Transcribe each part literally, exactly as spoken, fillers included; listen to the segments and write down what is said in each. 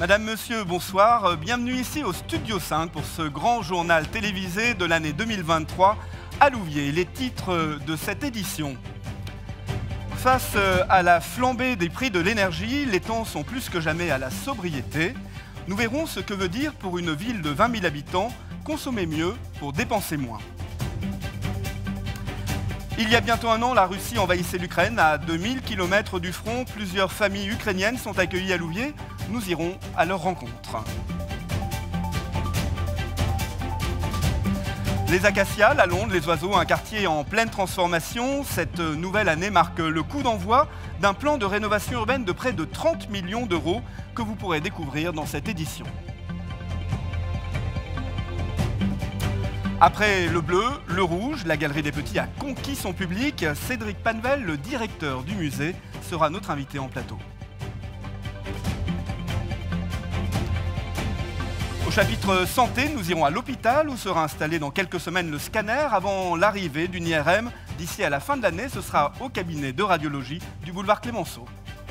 Madame, Monsieur, bonsoir. Bienvenue ici au Studio cinq pour ce grand journal télévisé de l'année deux mille vingt-trois à Louviers. Les titres de cette édition. Face à la flambée des prix de l'énergie, les temps sont plus que jamais à la sobriété. Nous verrons ce que veut dire pour une ville de vingt mille habitants, consommer mieux pour dépenser moins. Il y a bientôt un an, la Russie envahissait l'Ukraine. À deux mille kilomètres du front, plusieurs familles ukrainiennes sont accueillies à Louviers. Nous irons à leur rencontre. Les Acacias, la Londe, les Oiseaux, un quartier en pleine transformation. Cette nouvelle année marque le coup d'envoi d'un plan de rénovation urbaine de près de trente millions d'euros que vous pourrez découvrir dans cette édition. Après le bleu, le rouge, la Galerie des Petits a conquis son public. Cédric Panvel, le directeur du musée, sera notre invité en plateau. Au chapitre santé, nous irons à l'hôpital où sera installé dans quelques semaines le scanner avant l'arrivée d'une I R M. D'ici à la fin de l'année, ce sera au cabinet de radiologie du boulevard Clémenceau.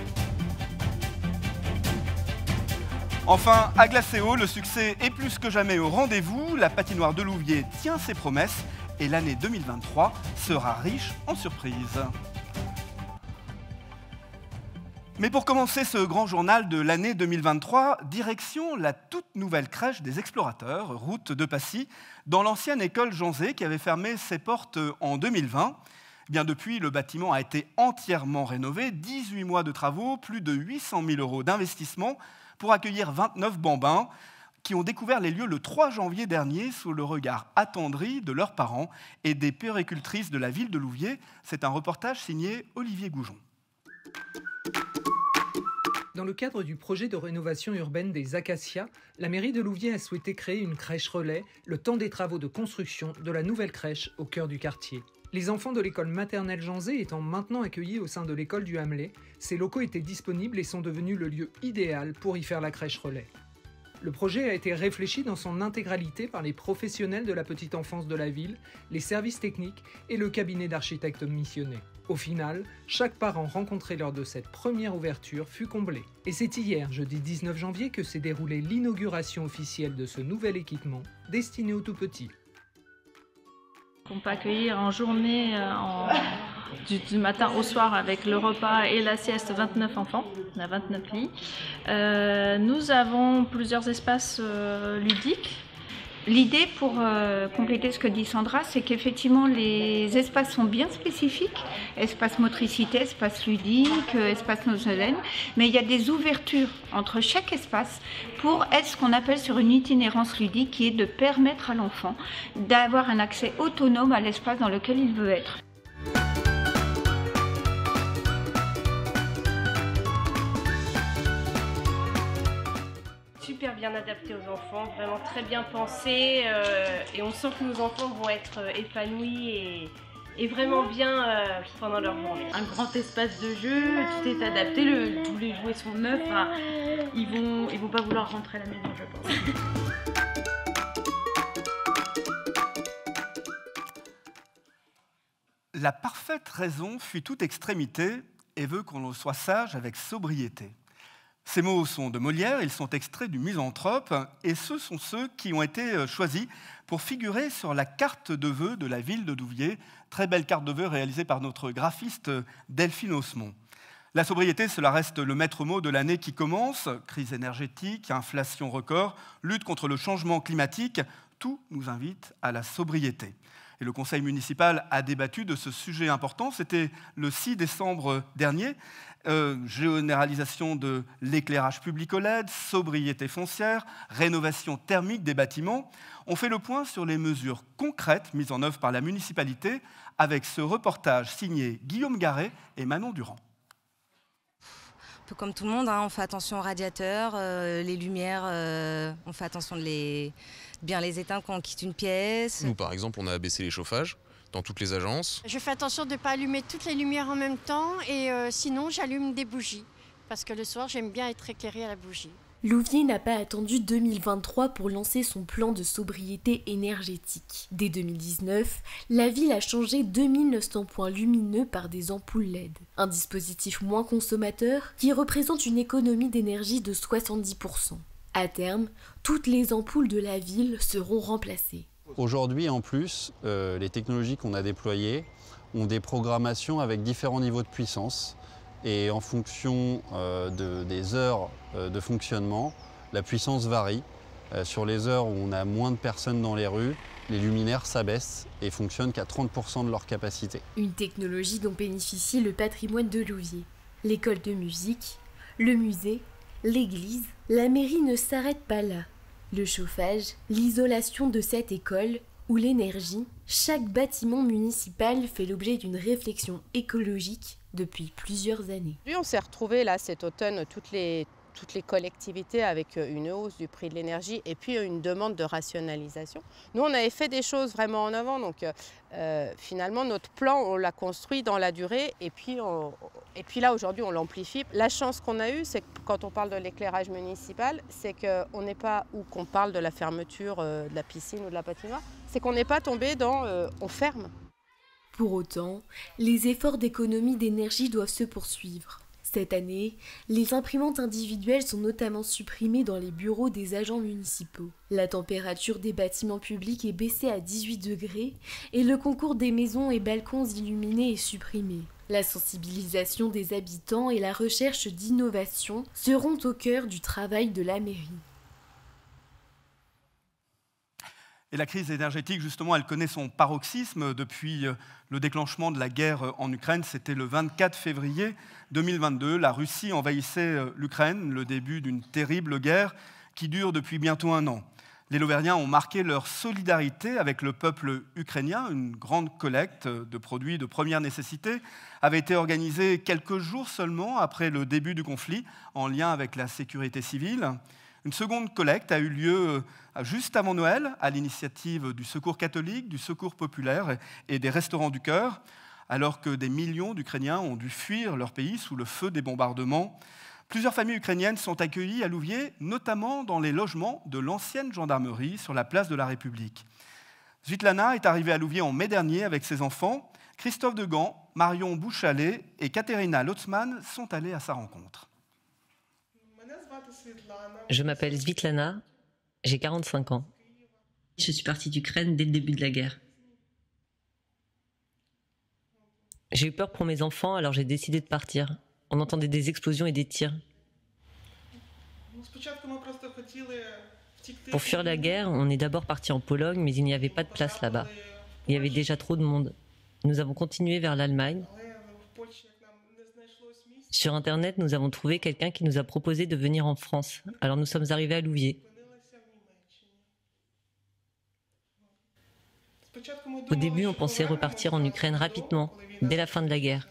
Enfin, à Glacéau, le succès est plus que jamais au rendez-vous. La patinoire de Louviers tient ses promesses et l'année deux mille vingt-trois sera riche en surprises. Mais pour commencer ce grand journal de l'année deux mille vingt-trois, direction la toute nouvelle crèche des Explorateurs, route de Passy, dans l'ancienne école Jean Zay qui avait fermé ses portes en deux mille vingt. Eh bien, depuis, le bâtiment a été entièrement rénové, dix-huit mois de travaux, plus de huit cent mille euros d'investissement pour accueillir vingt-neuf bambins qui ont découvert les lieux le trois janvier dernier sous le regard attendri de leurs parents et des puéricultrices de la ville de Louviers. C'est un reportage signé Olivier Goujon. Dans le cadre du projet de rénovation urbaine des Acacias, la mairie de Louviers a souhaité créer une crèche relais le temps des travaux de construction de la nouvelle crèche au cœur du quartier. Les enfants de l'école maternelle Jean Zay étant maintenant accueillis au sein de l'école du Hamelet, ces locaux étaient disponibles et sont devenus le lieu idéal pour y faire la crèche relais. Le projet a été réfléchi dans son intégralité par les professionnels de la petite enfance de la ville, les services techniques et le cabinet d'architectes missionnés. Au final, chaque parent rencontré lors de cette première ouverture fut comblé. Et c'est hier, jeudi dix-neuf janvier, que s'est déroulée l'inauguration officielle de ce nouvel équipement destiné aux tout-petits. On peut accueillir en journée, en, du, du matin au soir avec le repas et la sieste, vingt-neuf enfants, on a vingt-neuf lits. Euh, nous avons plusieurs espaces euh, ludiques. L'idée, pour euh, compléter ce que dit Sandra, c'est qu'effectivement les espaces sont bien spécifiques, espace motricité, espace ludique, espace nosogène, mais il y a des ouvertures entre chaque espace pour être ce qu'on appelle sur une itinérance ludique, qui est de permettre à l'enfant d'avoir un accès autonome à l'espace dans lequel il veut être. Super bien adapté aux enfants, vraiment très bien pensé euh, et on sent que nos enfants vont être euh, épanouis et, et vraiment bien euh, pendant leur journée. Un grand espace de jeu, tout est adapté, le, tous les jouets sont neufs, hein, ils vont, ils vont pas vouloir rentrer à la maison, je pense. La parfaite raison fuit toute extrémité et veut qu'on soit sage avec sobriété. Ces mots sont de Molière, ils sont extraits du Misanthrope et ce sont ceux qui ont été choisis pour figurer sur la carte de vœux de la ville de Louviers. Très belle carte de vœux réalisée par notre graphiste Delphine Osmond. La sobriété, cela reste le maître mot de l'année qui commence. Crise énergétique, inflation record, lutte contre le changement climatique, tout nous invite à la sobriété. Et le conseil municipal a débattu de ce sujet important. C'était le six décembre dernier. Euh, généralisation de l'éclairage public O L E D, sobriété foncière, rénovation thermique des bâtiments. On fait le point sur les mesures concrètes mises en œuvre par la municipalité avec ce reportage signé Guillaume Garret et Manon Durand. Un peu comme tout le monde, hein, on fait attention aux radiateurs, euh, les lumières, euh, on fait attention de les, bien les éteindre quand on quitte une pièce. Nous, par exemple, on a abaissé les chauffages dans toutes les agences. Je fais attention de ne pas allumer toutes les lumières en même temps et euh, sinon j'allume des bougies parce que le soir j'aime bien être éclairée à la bougie. Louviers n'a pas attendu deux mille vingt-trois pour lancer son plan de sobriété énergétique. Dès deux mille dix-neuf, la ville a changé deux mille neuf cents points lumineux par des ampoules L E D. Un dispositif moins consommateur qui représente une économie d'énergie de soixante-dix pour cent. À terme, toutes les ampoules de la ville seront remplacées. Aujourd'hui, en plus, euh, les technologies qu'on a déployées ont des programmations avec différents niveaux de puissance. Et en fonction euh, de, des heures euh, de fonctionnement, la puissance varie. Euh, sur les heures où on a moins de personnes dans les rues, les luminaires s'abaissent et fonctionnent qu'à trente pour cent de leur capacité. Une technologie dont bénéficie le patrimoine de Louviers. L'école de musique, le musée, l'église, la mairie ne s'arrête pas là. Le chauffage, l'isolation de cette école ou l'énergie, chaque bâtiment municipal fait l'objet d'une réflexion écologique depuis plusieurs années. On s'est retrouvés là cet automne toutes les, toutes les collectivités avec une hausse du prix de l'énergie et puis une demande de rationalisation. Nous on avait fait des choses vraiment en avant, donc euh, finalement notre plan on l'a construit dans la durée et puis, on, et puis là aujourd'hui on l'amplifie. La chance qu'on a eue c'est que quand on parle de l'éclairage municipal, c'est qu'on n'est pas, ou qu'on parle de la fermeture euh, de la piscine ou de la patinoire, c'est qu'on n'est pas tombé dans euh, on ferme. Pour autant, les efforts d'économie d'énergie doivent se poursuivre. Cette année, les imprimantes individuelles sont notamment supprimées dans les bureaux des agents municipaux. La température des bâtiments publics est baissée à dix-huit degrés et le concours des maisons et balcons illuminés est supprimé. La sensibilisation des habitants et la recherche d'innovation seront au cœur du travail de la mairie. Et la crise énergétique, justement, elle connaît son paroxysme depuis le déclenchement de la guerre en Ukraine. C'était le vingt-quatre février deux mille vingt-deux. La Russie envahissait l'Ukraine, le début d'une terrible guerre qui dure depuis bientôt un an. Les Lovériens ont marqué leur solidarité avec le peuple ukrainien. Une grande collecte de produits de première nécessité avait été organisée quelques jours seulement après le début du conflit, en lien avec la sécurité civile. Une seconde collecte a eu lieu juste avant Noël, à l'initiative du Secours catholique, du Secours populaire et des Restaurants du Cœur, alors que des millions d'Ukrainiens ont dû fuir leur pays sous le feu des bombardements. Plusieurs familles ukrainiennes sont accueillies à Louviers, notamment dans les logements de l'ancienne gendarmerie sur la place de la République. Svitlana est arrivée à Louviers en mai dernier avec ses enfants. Christophe Degan, Marion Bouchalet et Katerina Lotzman sont allés à sa rencontre. Je m'appelle Svitlana, j'ai quarante-cinq ans. Je suis partie d'Ukraine dès le début de la guerre. J'ai eu peur pour mes enfants, alors j'ai décidé de partir. On entendait des explosions et des tirs. Pour fuir la guerre, on est d'abord parti en Pologne, mais il n'y avait pas de place là-bas. Il y avait déjà trop de monde. Nous avons continué vers l'Allemagne. Sur Internet, nous avons trouvé quelqu'un qui nous a proposé de venir en France. Alors nous sommes arrivés à Louviers. Au début, on pensait repartir en Ukraine rapidement, dès la fin de la guerre.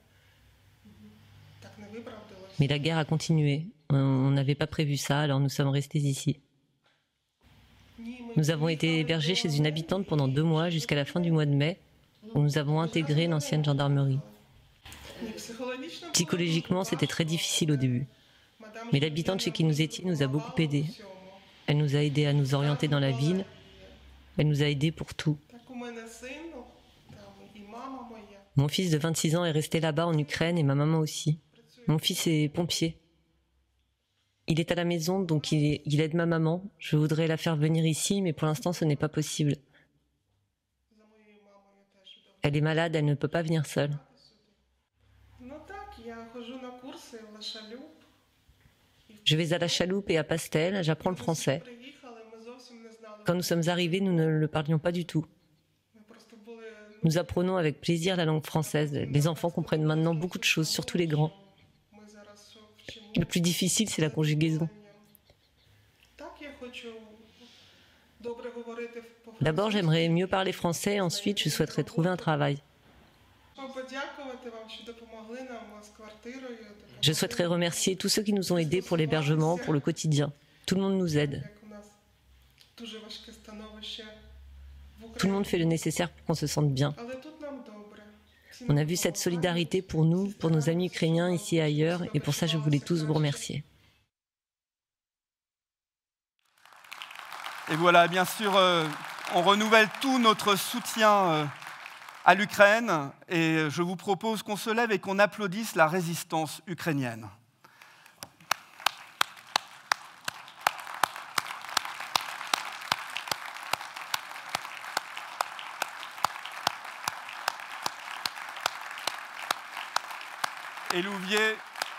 Mais la guerre a continué. On n'avait pas prévu ça, alors nous sommes restés ici. Nous avons été hébergés chez une habitante pendant deux mois jusqu'à la fin du mois de mai, où nous avons intégré l'ancienne gendarmerie. Psychologiquement, c'était très difficile au début. Mais l'habitante chez qui nous étions nous a beaucoup aidés. Elle nous a aidés à nous orienter dans la ville. Elle nous a aidés pour tout. Mon fils de vingt-six ans est resté là-bas en Ukraine et ma maman aussi. Mon fils est pompier. Il est à la maison, donc il, est, il aide ma maman. Je voudrais la faire venir ici, mais pour l'instant, ce n'est pas possible. Elle est malade, elle ne peut pas venir seule. Je vais à la chaloupe et à Pastel, j'apprends le français. Quand nous sommes arrivés, nous ne le parlions pas du tout. Nous apprenons avec plaisir la langue française. Les enfants comprennent maintenant beaucoup de choses, surtout les grands. Le plus difficile, c'est la conjugaison. D'abord, j'aimerais mieux parler français, ensuite, je souhaiterais trouver un travail. Je souhaiterais remercier tous ceux qui nous ont aidés pour l'hébergement, pour le quotidien. Tout le monde nous aide. Tout le monde fait le nécessaire pour qu'on se sente bien. On a vu cette solidarité pour nous, pour nos amis ukrainiens ici et ailleurs, et pour ça je voulais tous vous remercier. Et voilà, bien sûr, euh, on renouvelle tout notre soutien euh, à l'Ukraine et je vous propose qu'on se lève et qu'on applaudisse la résistance ukrainienne. Et Louviers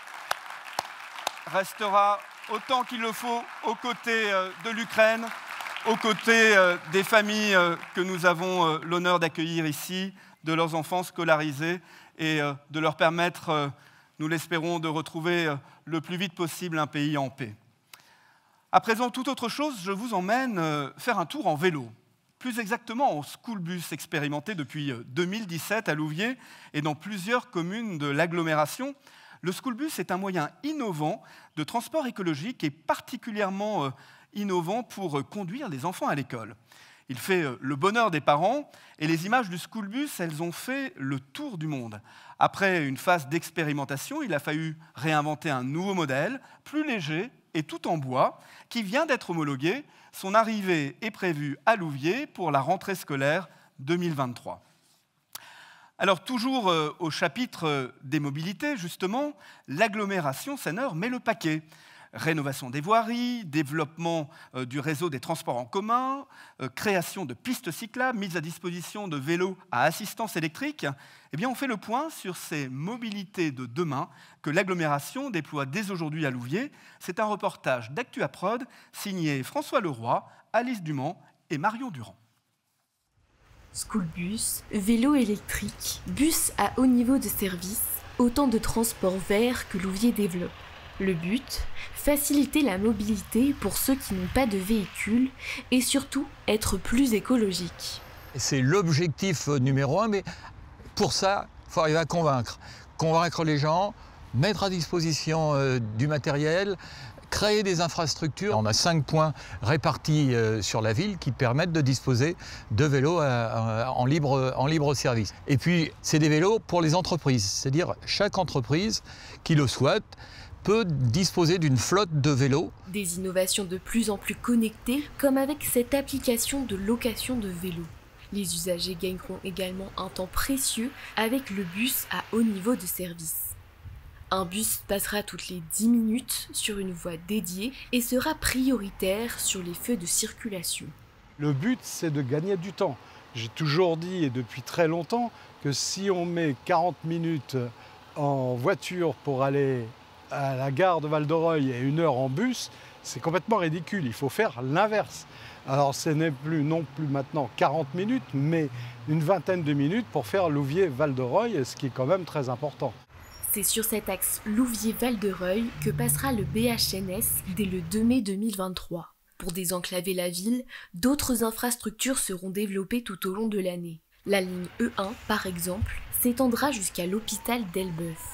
restera autant qu'il le faut aux côtés de l'Ukraine, aux côtés des familles que nous avons l'honneur d'accueillir ici, de leurs enfants scolarisés et de leur permettre, nous l'espérons, de retrouver le plus vite possible un pays en paix. À présent, toute autre chose, je vous emmène faire un tour en vélo. Plus exactement en school bus expérimenté depuis deux mille dix-sept à Louviers et dans plusieurs communes de l'agglomération. Le school bus est un moyen innovant de transport écologique et particulièrement innovant pour conduire les enfants à l'école. Il fait le bonheur des parents et les images du school bus, elles ont fait le tour du monde. Après une phase d'expérimentation, il a fallu réinventer un nouveau modèle, plus léger et tout en bois, qui vient d'être homologué. Son arrivée est prévue à Louviers pour la rentrée scolaire deux mille vingt-trois. Alors, toujours euh, au chapitre euh, des mobilités, justement, l'agglomération Seine-Nord met le paquet. Rénovation des voiries, développement euh, du réseau des transports en commun, euh, création de pistes cyclables, mise à disposition de vélos à assistance électrique. Eh bien, on fait le point sur ces mobilités de demain que l'agglomération déploie dès aujourd'hui à Louviers. C'est un reportage d'Actu à Prod signé François Leroy, Alice Dumont et Marion Durand. School bus, vélo électrique, bus à haut niveau de service, autant de transports verts que Louviers développe. Le but, faciliter la mobilité pour ceux qui n'ont pas de véhicule et surtout être plus écologique. C'est l'objectif numéro un, mais pour ça, il faut arriver à convaincre. Convaincre les gens, mettre à disposition euh, du matériel, créer des infrastructures. On a cinq points répartis euh, sur la ville qui permettent de disposer de vélos euh, en, libre, en libre service. Et puis, c'est des vélos pour les entreprises, c'est-à-dire chaque entreprise qui le souhaite peut disposer d'une flotte de vélos. Des innovations de plus en plus connectées, comme avec cette application de location de vélos. Les usagers gagneront également un temps précieux avec le bus à haut niveau de service. Un bus passera toutes les dix minutes sur une voie dédiée et sera prioritaire sur les feux de circulation. Le but, c'est de gagner du temps. J'ai toujours dit, et depuis très longtemps, que si on met quarante minutes en voiture pour aller à la gare de Val-de-Reuil et une heure en bus, c'est complètement ridicule. Il faut faire l'inverse. Alors ce n'est plus non plus maintenant quarante minutes, mais une vingtaine de minutes pour faire Louviers-Val-de-Reuil, ce qui est quand même très important. C'est sur cet axe Louviers-Val-de-Reuil que passera le B H N S dès le deux mai deux mille vingt-trois. Pour désenclaver la ville, d'autres infrastructures seront développées tout au long de l'année. La ligne E un, par exemple, s'étendra jusqu'à l'hôpital d'Elbeuf.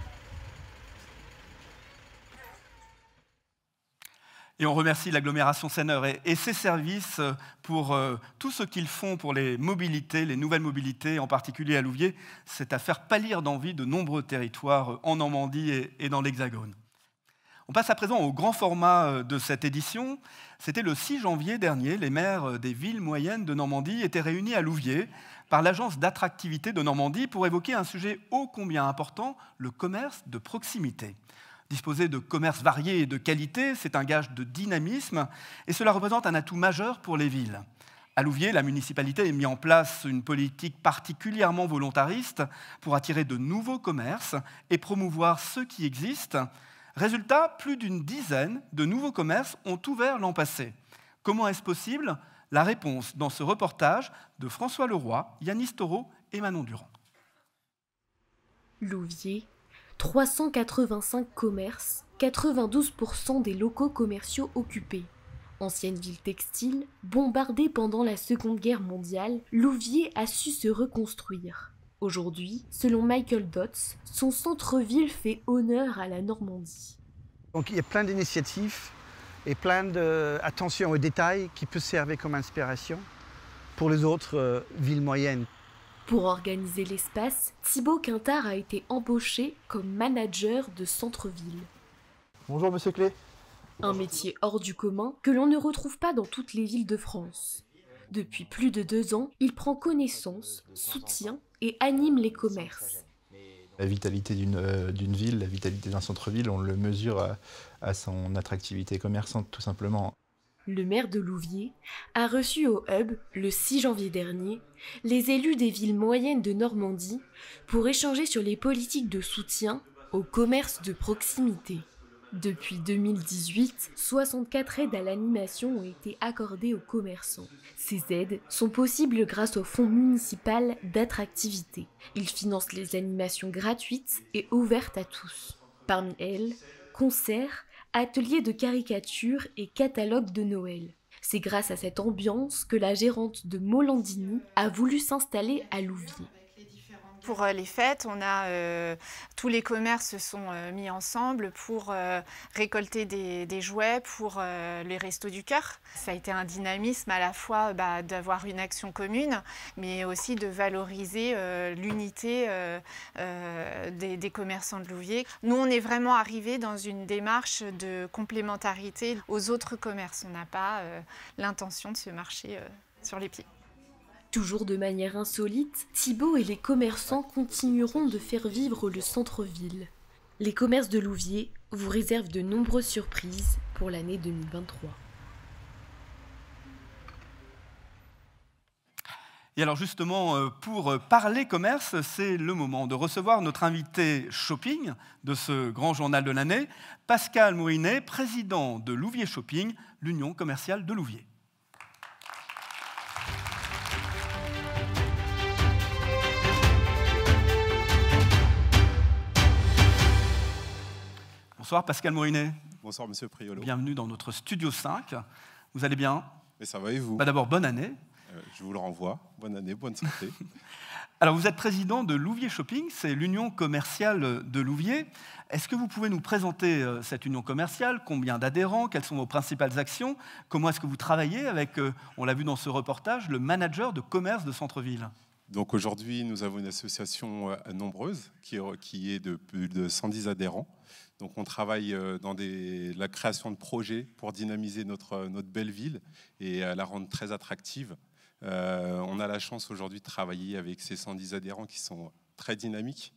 Et on remercie l'agglomération Seine-Nord et, et ses services pour euh, tout ce qu'ils font pour les mobilités, les nouvelles mobilités, en particulier à Louviers. C'est à faire pâlir d'envie de nombreux territoires en Normandie et, et dans l'Hexagone. On passe à présent au grand format de cette édition. C'était le six janvier dernier. Les maires des villes moyennes de Normandie étaient réunis à Louviers par l'Agence d'attractivité de Normandie pour évoquer un sujet ô combien important, le commerce de proximité. Disposer de commerces variés et de qualité, c'est un gage de dynamisme et cela représente un atout majeur pour les villes. À Louviers, la municipalité a mis en place une politique particulièrement volontariste pour attirer de nouveaux commerces et promouvoir ceux qui existent. Résultat, plus d'une dizaine de nouveaux commerces ont ouvert l'an passé. Comment est-ce possible? La réponse dans ce reportage de François Leroy, Yanis Taureau et Manon Durand. Louviers, trois cent quatre-vingt-cinq commerces, quatre-vingt-douze pour cent des locaux commerciaux occupés. Ancienne ville textile, bombardée pendant la Seconde Guerre mondiale, Louviers a su se reconstruire. Aujourd'hui, selon Michael Dodds, son centre-ville fait honneur à la Normandie. Donc il y a plein d'initiatives et plein d'attention aux détails qui peut servir comme inspiration pour les autres euh, villes moyennes. Pour organiser l'espace, Thibaut Quintard a été embauché comme manager de centre-ville. Bonjour Monsieur Clé. Un métier hors du commun que l'on ne retrouve pas dans toutes les villes de France. Depuis plus de deux ans, il prend connaissance, soutient et anime les commerces. La vitalité d'une euh, d'une ville, la vitalité d'un centre-ville, on le mesure à, à son attractivité commerçante tout simplement. Le maire de Louviers a reçu au Hub, le six janvier dernier, les élus des villes moyennes de Normandie pour échanger sur les politiques de soutien au commerce de proximité. Depuis deux mille dix-huit, soixante-quatre aides à l'animation ont été accordées aux commerçants. Ces aides sont possibles grâce au Fonds municipal d'attractivité. Il finance les animations gratuites et ouvertes à tous. Parmi elles, concerts, ateliers de caricature et catalogues de Noël. C'est grâce à cette ambiance que la gérante de Molandini a voulu s'installer à Louviers. Pour les fêtes, on a, euh, tous les commerces se sont euh, mis ensemble pour euh, récolter des, des jouets pour euh, les Restos du Cœur. Ça a été un dynamisme à la fois bah, d'avoir une action commune, mais aussi de valoriser euh, l'unité euh, euh, des, des commerçants de Louviers. Nous, on est vraiment arrivés dans une démarche de complémentarité aux autres commerces. On n'a pas euh, l'intention de se marcher euh, sur les pieds. Toujours de manière insolite, Thibaut et les commerçants continueront de faire vivre le centre-ville. Les commerces de Louviers vous réservent de nombreuses surprises pour l'année deux mille vingt-trois. Et alors justement, pour parler commerce, c'est le moment de recevoir notre invité shopping de ce grand journal de l'année, Pascal Mourinet, président de Louviers Shopping, l'Union commerciale de Louviers. Bonsoir Pascal Mourinet. Bonsoir Monsieur Priolo. Bienvenue dans notre Studio cinq. Vous allez bien? Mais ça va et vous? Bah D'abord, bonne année. Euh, je vous le renvoie. Bonne année, bonne santé. Alors vous êtes président de Louviers Shopping, c'est l'union commerciale de Louviers. Est-ce que vous pouvez nous présenter euh, cette union commerciale? Combien d'adhérents? Quelles sont vos principales actions? Comment est-ce que vous travaillez avec, euh, on l'a vu dans ce reportage, le manager de commerce de centre-ville? Donc aujourd'hui, nous avons une association euh, nombreuse qui est, qui est de plus de cent dix adhérents. Donc on travaille dans des, la création de projets pour dynamiser notre, notre belle ville et la rendre très attractive. Euh, on a la chance aujourd'hui de travailler avec ces cent dix adhérents qui sont très dynamiques.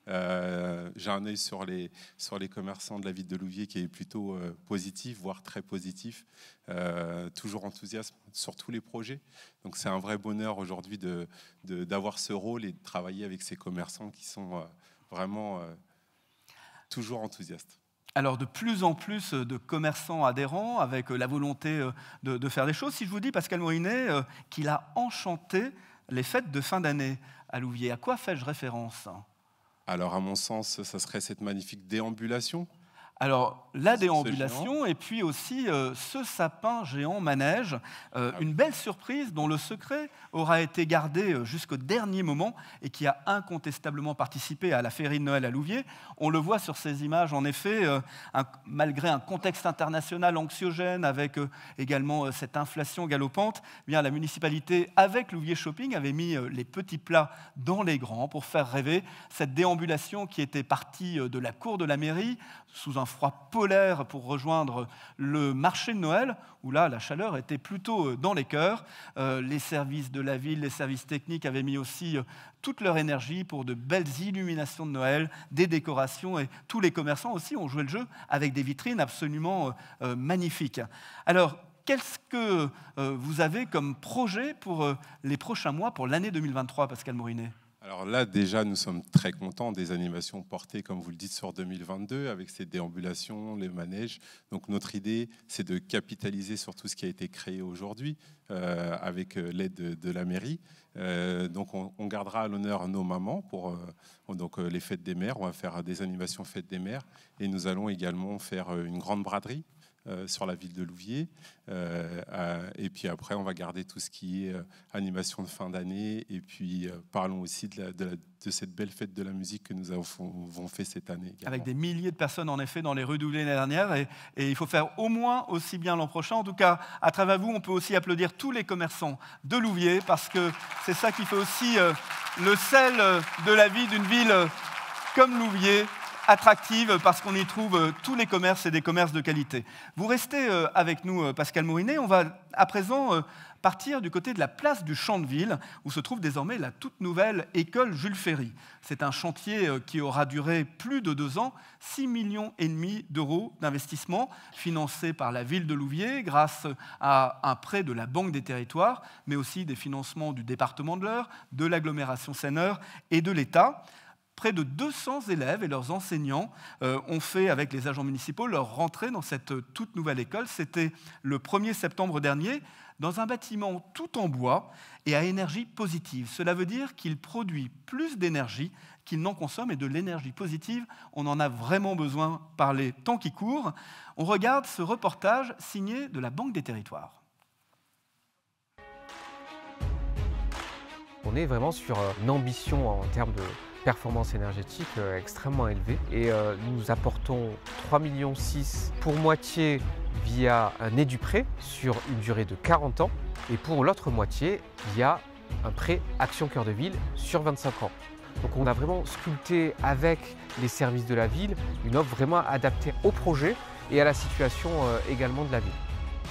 Euh, j'ai un œil sur les, sur les commerçants de la ville de Louviers qui est plutôt euh, positif, voire très positif. Euh, toujours enthousiasme sur tous les projets. Donc c'est un vrai bonheur aujourd'hui de, de, d'avoir ce rôle et de travailler avec ces commerçants qui sont euh, vraiment... Euh, toujours enthousiaste. Alors de plus en plus de commerçants adhérents avec la volonté de, de faire des choses. Si je vous dis, Pascal Mourinet, qu'il a enchanté les fêtes de fin d'année à Louviers, à quoi fais-je référence? Alors à mon sens, ça serait cette magnifique déambulation. Alors, la déambulation et puis aussi euh, ce sapin géant manège, euh, une belle surprise dont le secret aura été gardé euh, jusqu'au dernier moment et qui a incontestablement participé à la féerie de Noël à Louviers. On le voit sur ces images, en effet, euh, un, malgré un contexte international anxiogène avec euh, également euh, cette inflation galopante, eh bien, la municipalité, avec Louviers Shopping, avait mis euh, les petits plats dans les grands pour faire rêver cette déambulation qui était partie euh, de la cour de la mairie sous un froid polaire pour rejoindre le marché de Noël, où là, la chaleur était plutôt dans les cœurs. Euh, les services de la ville, les services techniques avaient mis aussi euh, toute leur énergie pour de belles illuminations de Noël, des décorations, et tous les commerçants aussi ont joué le jeu avec des vitrines absolument euh, magnifiques. Alors, qu'est-ce que euh, vous avez comme projet pour euh, les prochains mois, pour l'année deux mille vingt-trois, Pascal Mourinet ? Alors là, déjà, nous sommes très contents des animations portées, comme vous le dites, sur deux mille vingt-deux, avec ces déambulations, les manèges. Donc notre idée, c'est de capitaliser sur tout ce qui a été créé aujourd'hui, euh, avec l'aide de, de la mairie. Euh, donc on, on gardera à l'honneur nos mamans pour euh, donc, euh, les fêtes des mères. On va faire des animations fêtes des mères. Et nous allons également faire une grande braderie Euh, sur la ville de Louviers. Euh, euh, et puis après, on va garder tout ce qui est euh, animation de fin d'année. Et puis, euh, parlons aussi de, la, de, la, de cette belle fête de la musique que nous avons fait cette année également. Avec des milliers de personnes, en effet, dans les rues de Louviers l'année dernière. Et, et il faut faire au moins aussi bien l'an prochain. En tout cas, à travers vous, on peut aussi applaudir tous les commerçants de Louviers, parce que c'est ça qui fait aussi euh, le sel de la vie d'une ville comme Louviers, attractive parce qu'on y trouve tous les commerces et des commerces de qualité. Vous restez avec nous, Pascal Mourinet. On va à présent partir du côté de la place du Champ de Ville, où se trouve désormais la toute nouvelle école Jules Ferry. C'est un chantier qui aura duré plus de deux ans, six millions et demi d'euros d'investissement, financé par la ville de Louviers grâce à un prêt de la Banque des Territoires, mais aussi des financements du département de l'Eure, de l'agglomération Seine-Eure et de l'État. Près de deux cents élèves et leurs enseignants euh, ont fait, avec les agents municipaux, leur rentrée dans cette toute nouvelle école. C'était le premier septembre dernier, dans un bâtiment tout en bois et à énergie positive. Cela veut dire qu'il produit plus d'énergie qu'il n'en consomme, et de l'énergie positive, on en a vraiment besoin par les temps qui courent. On regarde ce reportage signé de la Banque des Territoires. On est vraiment sur une ambition en termes de performance énergétique euh, extrêmement élevée, et euh, nous apportons trois virgule six millions pour moitié via un Eduprêt sur une durée de quarante ans, et pour l'autre moitié via un prêt Action Cœur de Ville sur vingt-cinq ans. Donc on a vraiment sculpté avec les services de la ville une offre vraiment adaptée au projet et à la situation euh, également de la ville.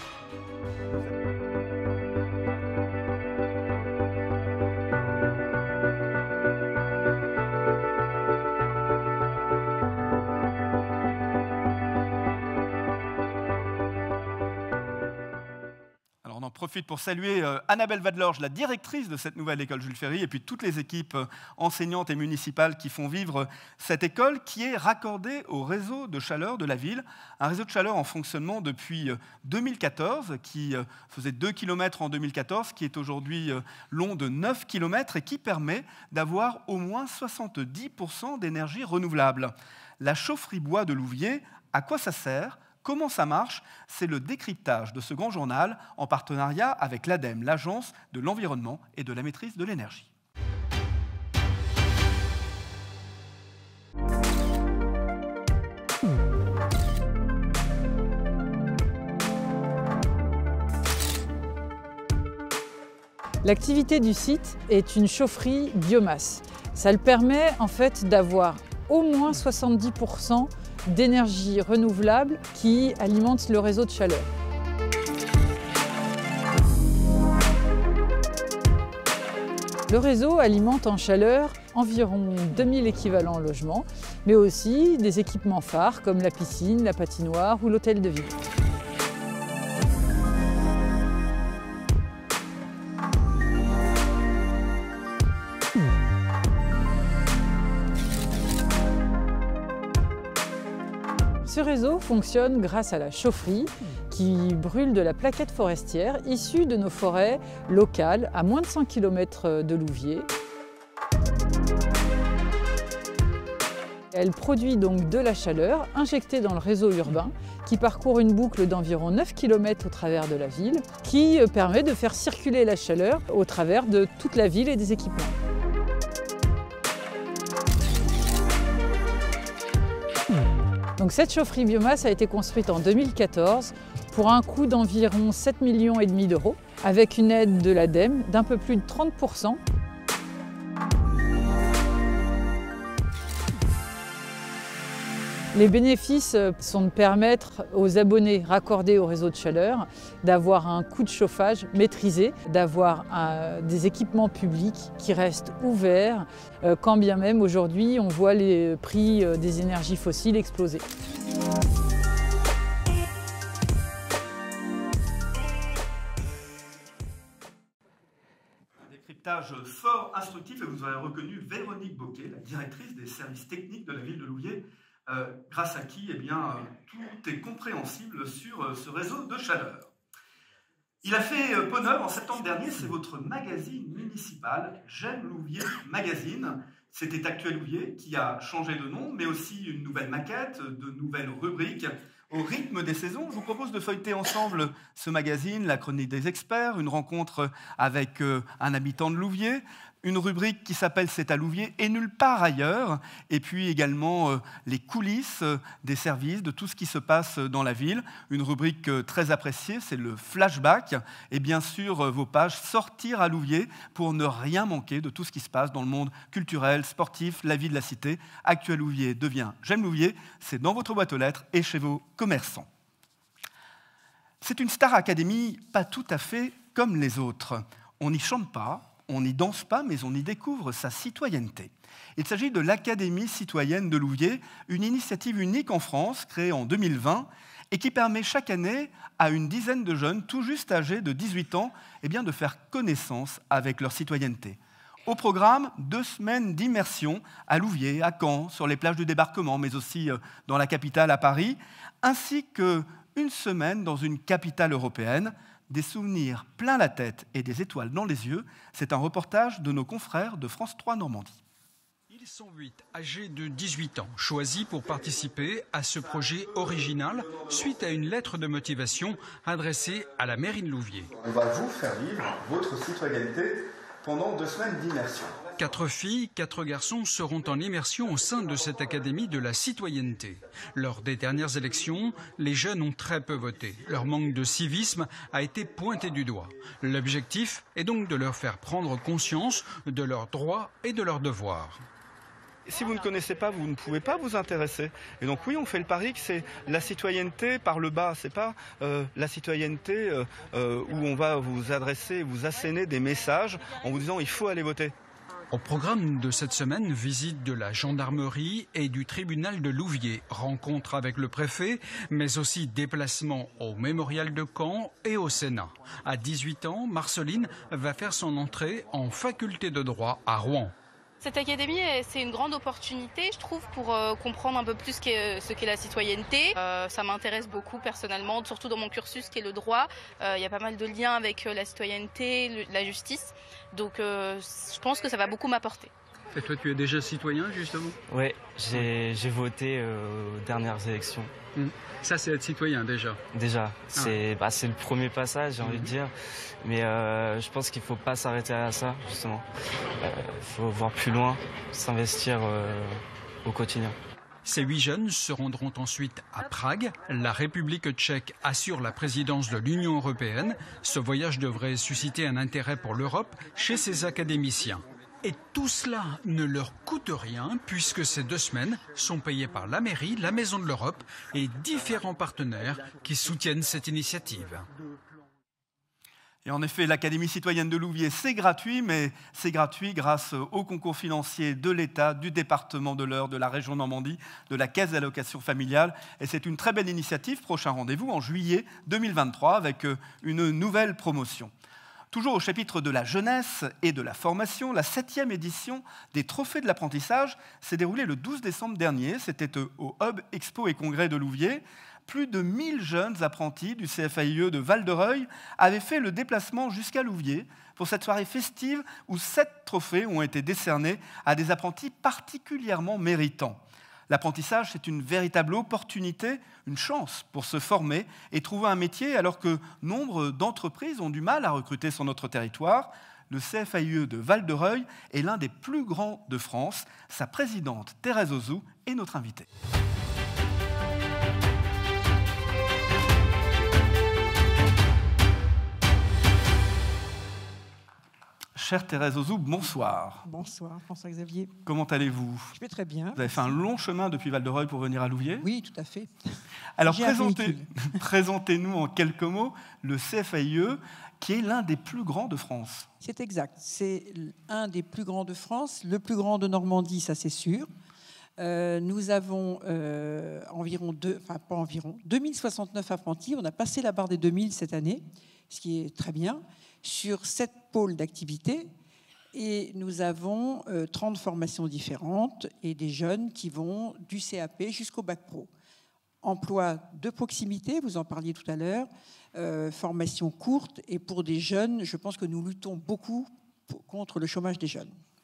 On profite pour saluer Annabelle Vadlorge, la directrice de cette nouvelle école Jules Ferry, et puis toutes les équipes enseignantes et municipales qui font vivre cette école, qui est raccordée au réseau de chaleur de la ville, un réseau de chaleur en fonctionnement depuis deux mille quatorze, qui faisait deux kilomètres en deux mille quatorze, qui est aujourd'hui long de neuf kilomètres et qui permet d'avoir au moins soixante-dix pour cent d'énergie renouvelable. La chaufferie bois de Louviers, à quoi ça sert ? Comment ça marche? C'est le décryptage de ce grand journal en partenariat avec l'ADEME, l'Agence de l'environnement et de la maîtrise de l'énergie. L'activité du site est une chaufferie biomasse. Ça le permet en fait d'avoir au moins soixante-dix pour cent d'énergie renouvelable qui alimente le réseau de chaleur. Le réseau alimente en chaleur environ deux mille équivalents logements, mais aussi des équipements phares comme la piscine, la patinoire ou l'hôtel de ville. Ce réseau fonctionne grâce à la chaufferie qui brûle de la plaquette forestière issue de nos forêts locales à moins de cent kilomètres de Louviers. Elle produit donc de la chaleur injectée dans le réseau urbain qui parcourt une boucle d'environ neuf kilomètres au travers de la ville, qui permet de faire circuler la chaleur au travers de toute la ville et des équipements. Donc cette chaufferie biomasse a été construite en deux mille quatorze pour un coût d'environ sept millions et demi d'euros, avec une aide de l'ADEME d'un peu plus de trente pour cent. Les bénéfices sont de permettre aux abonnés raccordés au réseau de chaleur d'avoir un coût de chauffage maîtrisé, d'avoir un, des équipements publics qui restent ouverts, euh, quand bien même aujourd'hui on voit les prix des énergies fossiles exploser. Un décryptage fort instructif, et vous avez reconnu Véronique Boquet, la directrice des services techniques de la ville de Louviers, Euh, grâce à qui eh bien, euh, tout est compréhensible sur euh, ce réseau de chaleur. Il a fait euh, peau neuve en septembre dernier, c'est votre magazine municipal, J'aime Louviers Magazine. C'était Actuel Louviers qui a changé de nom, mais aussi une nouvelle maquette, de nouvelles rubriques. Au rythme des saisons, je vous propose de feuilleter ensemble ce magazine, la chronique des experts, une rencontre avec euh, un habitant de Louviers, Une rubrique qui s'appelle C'est à Louviers et nulle part ailleurs. Et puis également euh, les coulisses euh, des services, de tout ce qui se passe dans la ville. Une rubrique euh, très appréciée, c'est le flashback. Et bien sûr, euh, vos pages Sortir à Louviers pour ne rien manquer de tout ce qui se passe dans le monde culturel, sportif, la vie de la cité. Actuel Louviers devient J'aime Louviers. C'est dans votre boîte aux lettres et chez vos commerçants. C'est une Star Academy pas tout à fait comme les autres. On n'y chante pas. On n'y danse pas, mais on y découvre sa citoyenneté. Il s'agit de l'Académie citoyenne de Louviers, une initiative unique en France, créée en deux mille vingt, et qui permet chaque année à une dizaine de jeunes, tout juste âgés de dix-huit ans, eh bien, de faire connaissance avec leur citoyenneté. Au programme, deux semaines d'immersion à Louviers, à Caen, sur les plages du débarquement, mais aussi dans la capitale, à Paris, ainsi qu'une semaine dans une capitale européenne. Des souvenirs plein la tête et des étoiles dans les yeux, c'est un reportage de nos confrères de France trois Normandie. Ils sont huit, âgés de dix-huit ans, choisis pour participer à ce projet original suite à une lettre de motivation adressée à la mairie de Louviers. On va vous faire vivre votre citoyenneté pendant deux semaines d'immersion. Quatre filles, quatre garçons seront en immersion au sein de cette académie de la citoyenneté. Lors des dernières élections, les jeunes ont très peu voté. Leur manque de civisme a été pointé du doigt. L'objectif est donc de leur faire prendre conscience de leurs droits et de leurs devoirs. Si vous ne connaissez pas, vous ne pouvez pas vous intéresser. Et donc oui, on fait le pari que c'est la citoyenneté par le bas. C'est pas euh, la citoyenneté euh, euh, où on va vous adresser, vous asséner des messages en vous disant il faut aller voter. Au programme de cette semaine, visite de la gendarmerie et du tribunal de Louviers, rencontre avec le préfet, mais aussi déplacement au mémorial de Caen et au Sénat. À dix-huit ans, Marceline va faire son entrée en faculté de droit à Rouen. Cette académie, c'est une grande opportunité, je trouve, pour euh, comprendre un peu plus ce qu'est, ce qu'est la citoyenneté. Euh, ça m'intéresse beaucoup personnellement, surtout dans mon cursus qui est le droit. Euh, il y a pas mal de liens avec euh, la citoyenneté, le, la justice. Donc euh, je pense que ça va beaucoup m'apporter. Et toi, tu es déjà citoyen, justement ? Oui, j'ai, j'ai voté euh, aux dernières élections. Mmh. Ça, c'est être citoyen, déjà ? Déjà. C'est, ah. bah, c'est le premier passage, j'ai mmh. envie de dire. Mais euh, je pense qu'il ne faut pas s'arrêter à ça, justement. Il euh, faut voir plus loin, s'investir euh, au quotidien. Ces huit jeunes se rendront ensuite à Prague. La République tchèque assure la présidence de l'Union européenne. Ce voyage devrait susciter un intérêt pour l'Europe chez ces académiciens. Et tout cela ne leur coûte rien puisque ces deux semaines sont payées par la mairie, la Maison de l'Europe et différents partenaires qui soutiennent cette initiative. Et en effet, l'Académie citoyenne de Louviers, c'est gratuit, mais c'est gratuit grâce au concours financier de l'État, du département de l'Eure, de la région Normandie, de la Caisse d'allocation familiale. Et c'est une très belle initiative. Prochain rendez-vous en juillet deux mille vingt-trois avec une nouvelle promotion. Toujours au chapitre de la jeunesse et de la formation, la septième édition des Trophées de l'apprentissage s'est déroulée le douze décembre dernier. C'était au Hub Expo et Congrès de Louviers. Plus de mille jeunes apprentis du C F A I E de Val-de-Reuil avaient fait le déplacement jusqu'à Louviers pour cette soirée festive où sept trophées ont été décernés à des apprentis particulièrement méritants. L'apprentissage, c'est une véritable opportunité, une chance pour se former et trouver un métier alors que nombre d'entreprises ont du mal à recruter sur notre territoire. Le C F A I E de Val-de-Reuil est l'un des plus grands de France. Sa présidente, Thérèse Ozou, est notre invitée. Chère Thérèse Ozou, bonsoir. Bonsoir, François-Xavier. Comment allez-vous? Je vais très bien. Vous avez fait un long chemin depuis Val-de-Reuil pour venir à Louviers? Oui, tout à fait. Alors, présentez, présentez-nous en quelques mots le C F A I E, qui est l'un des plus grands de France. C'est exact. C'est un des plus grands de France, le plus grand de Normandie, ça c'est sûr. Euh, nous avons euh, environ, deux, enfin pas environ, deux mille soixante-neuf apprentis. On a passé la barre des deux mille cette année, ce qui est très bien, sur sept pôles d'activité. Et nous avons euh, trente formations différentes et des jeunes qui vont du C A P jusqu'au bac pro. Emploi de proximité, vous en parliez tout à l'heure, euh, formation courte. Et pour des jeunes, je pense que nous luttons beaucoup pour, contre le chômage des jeunes.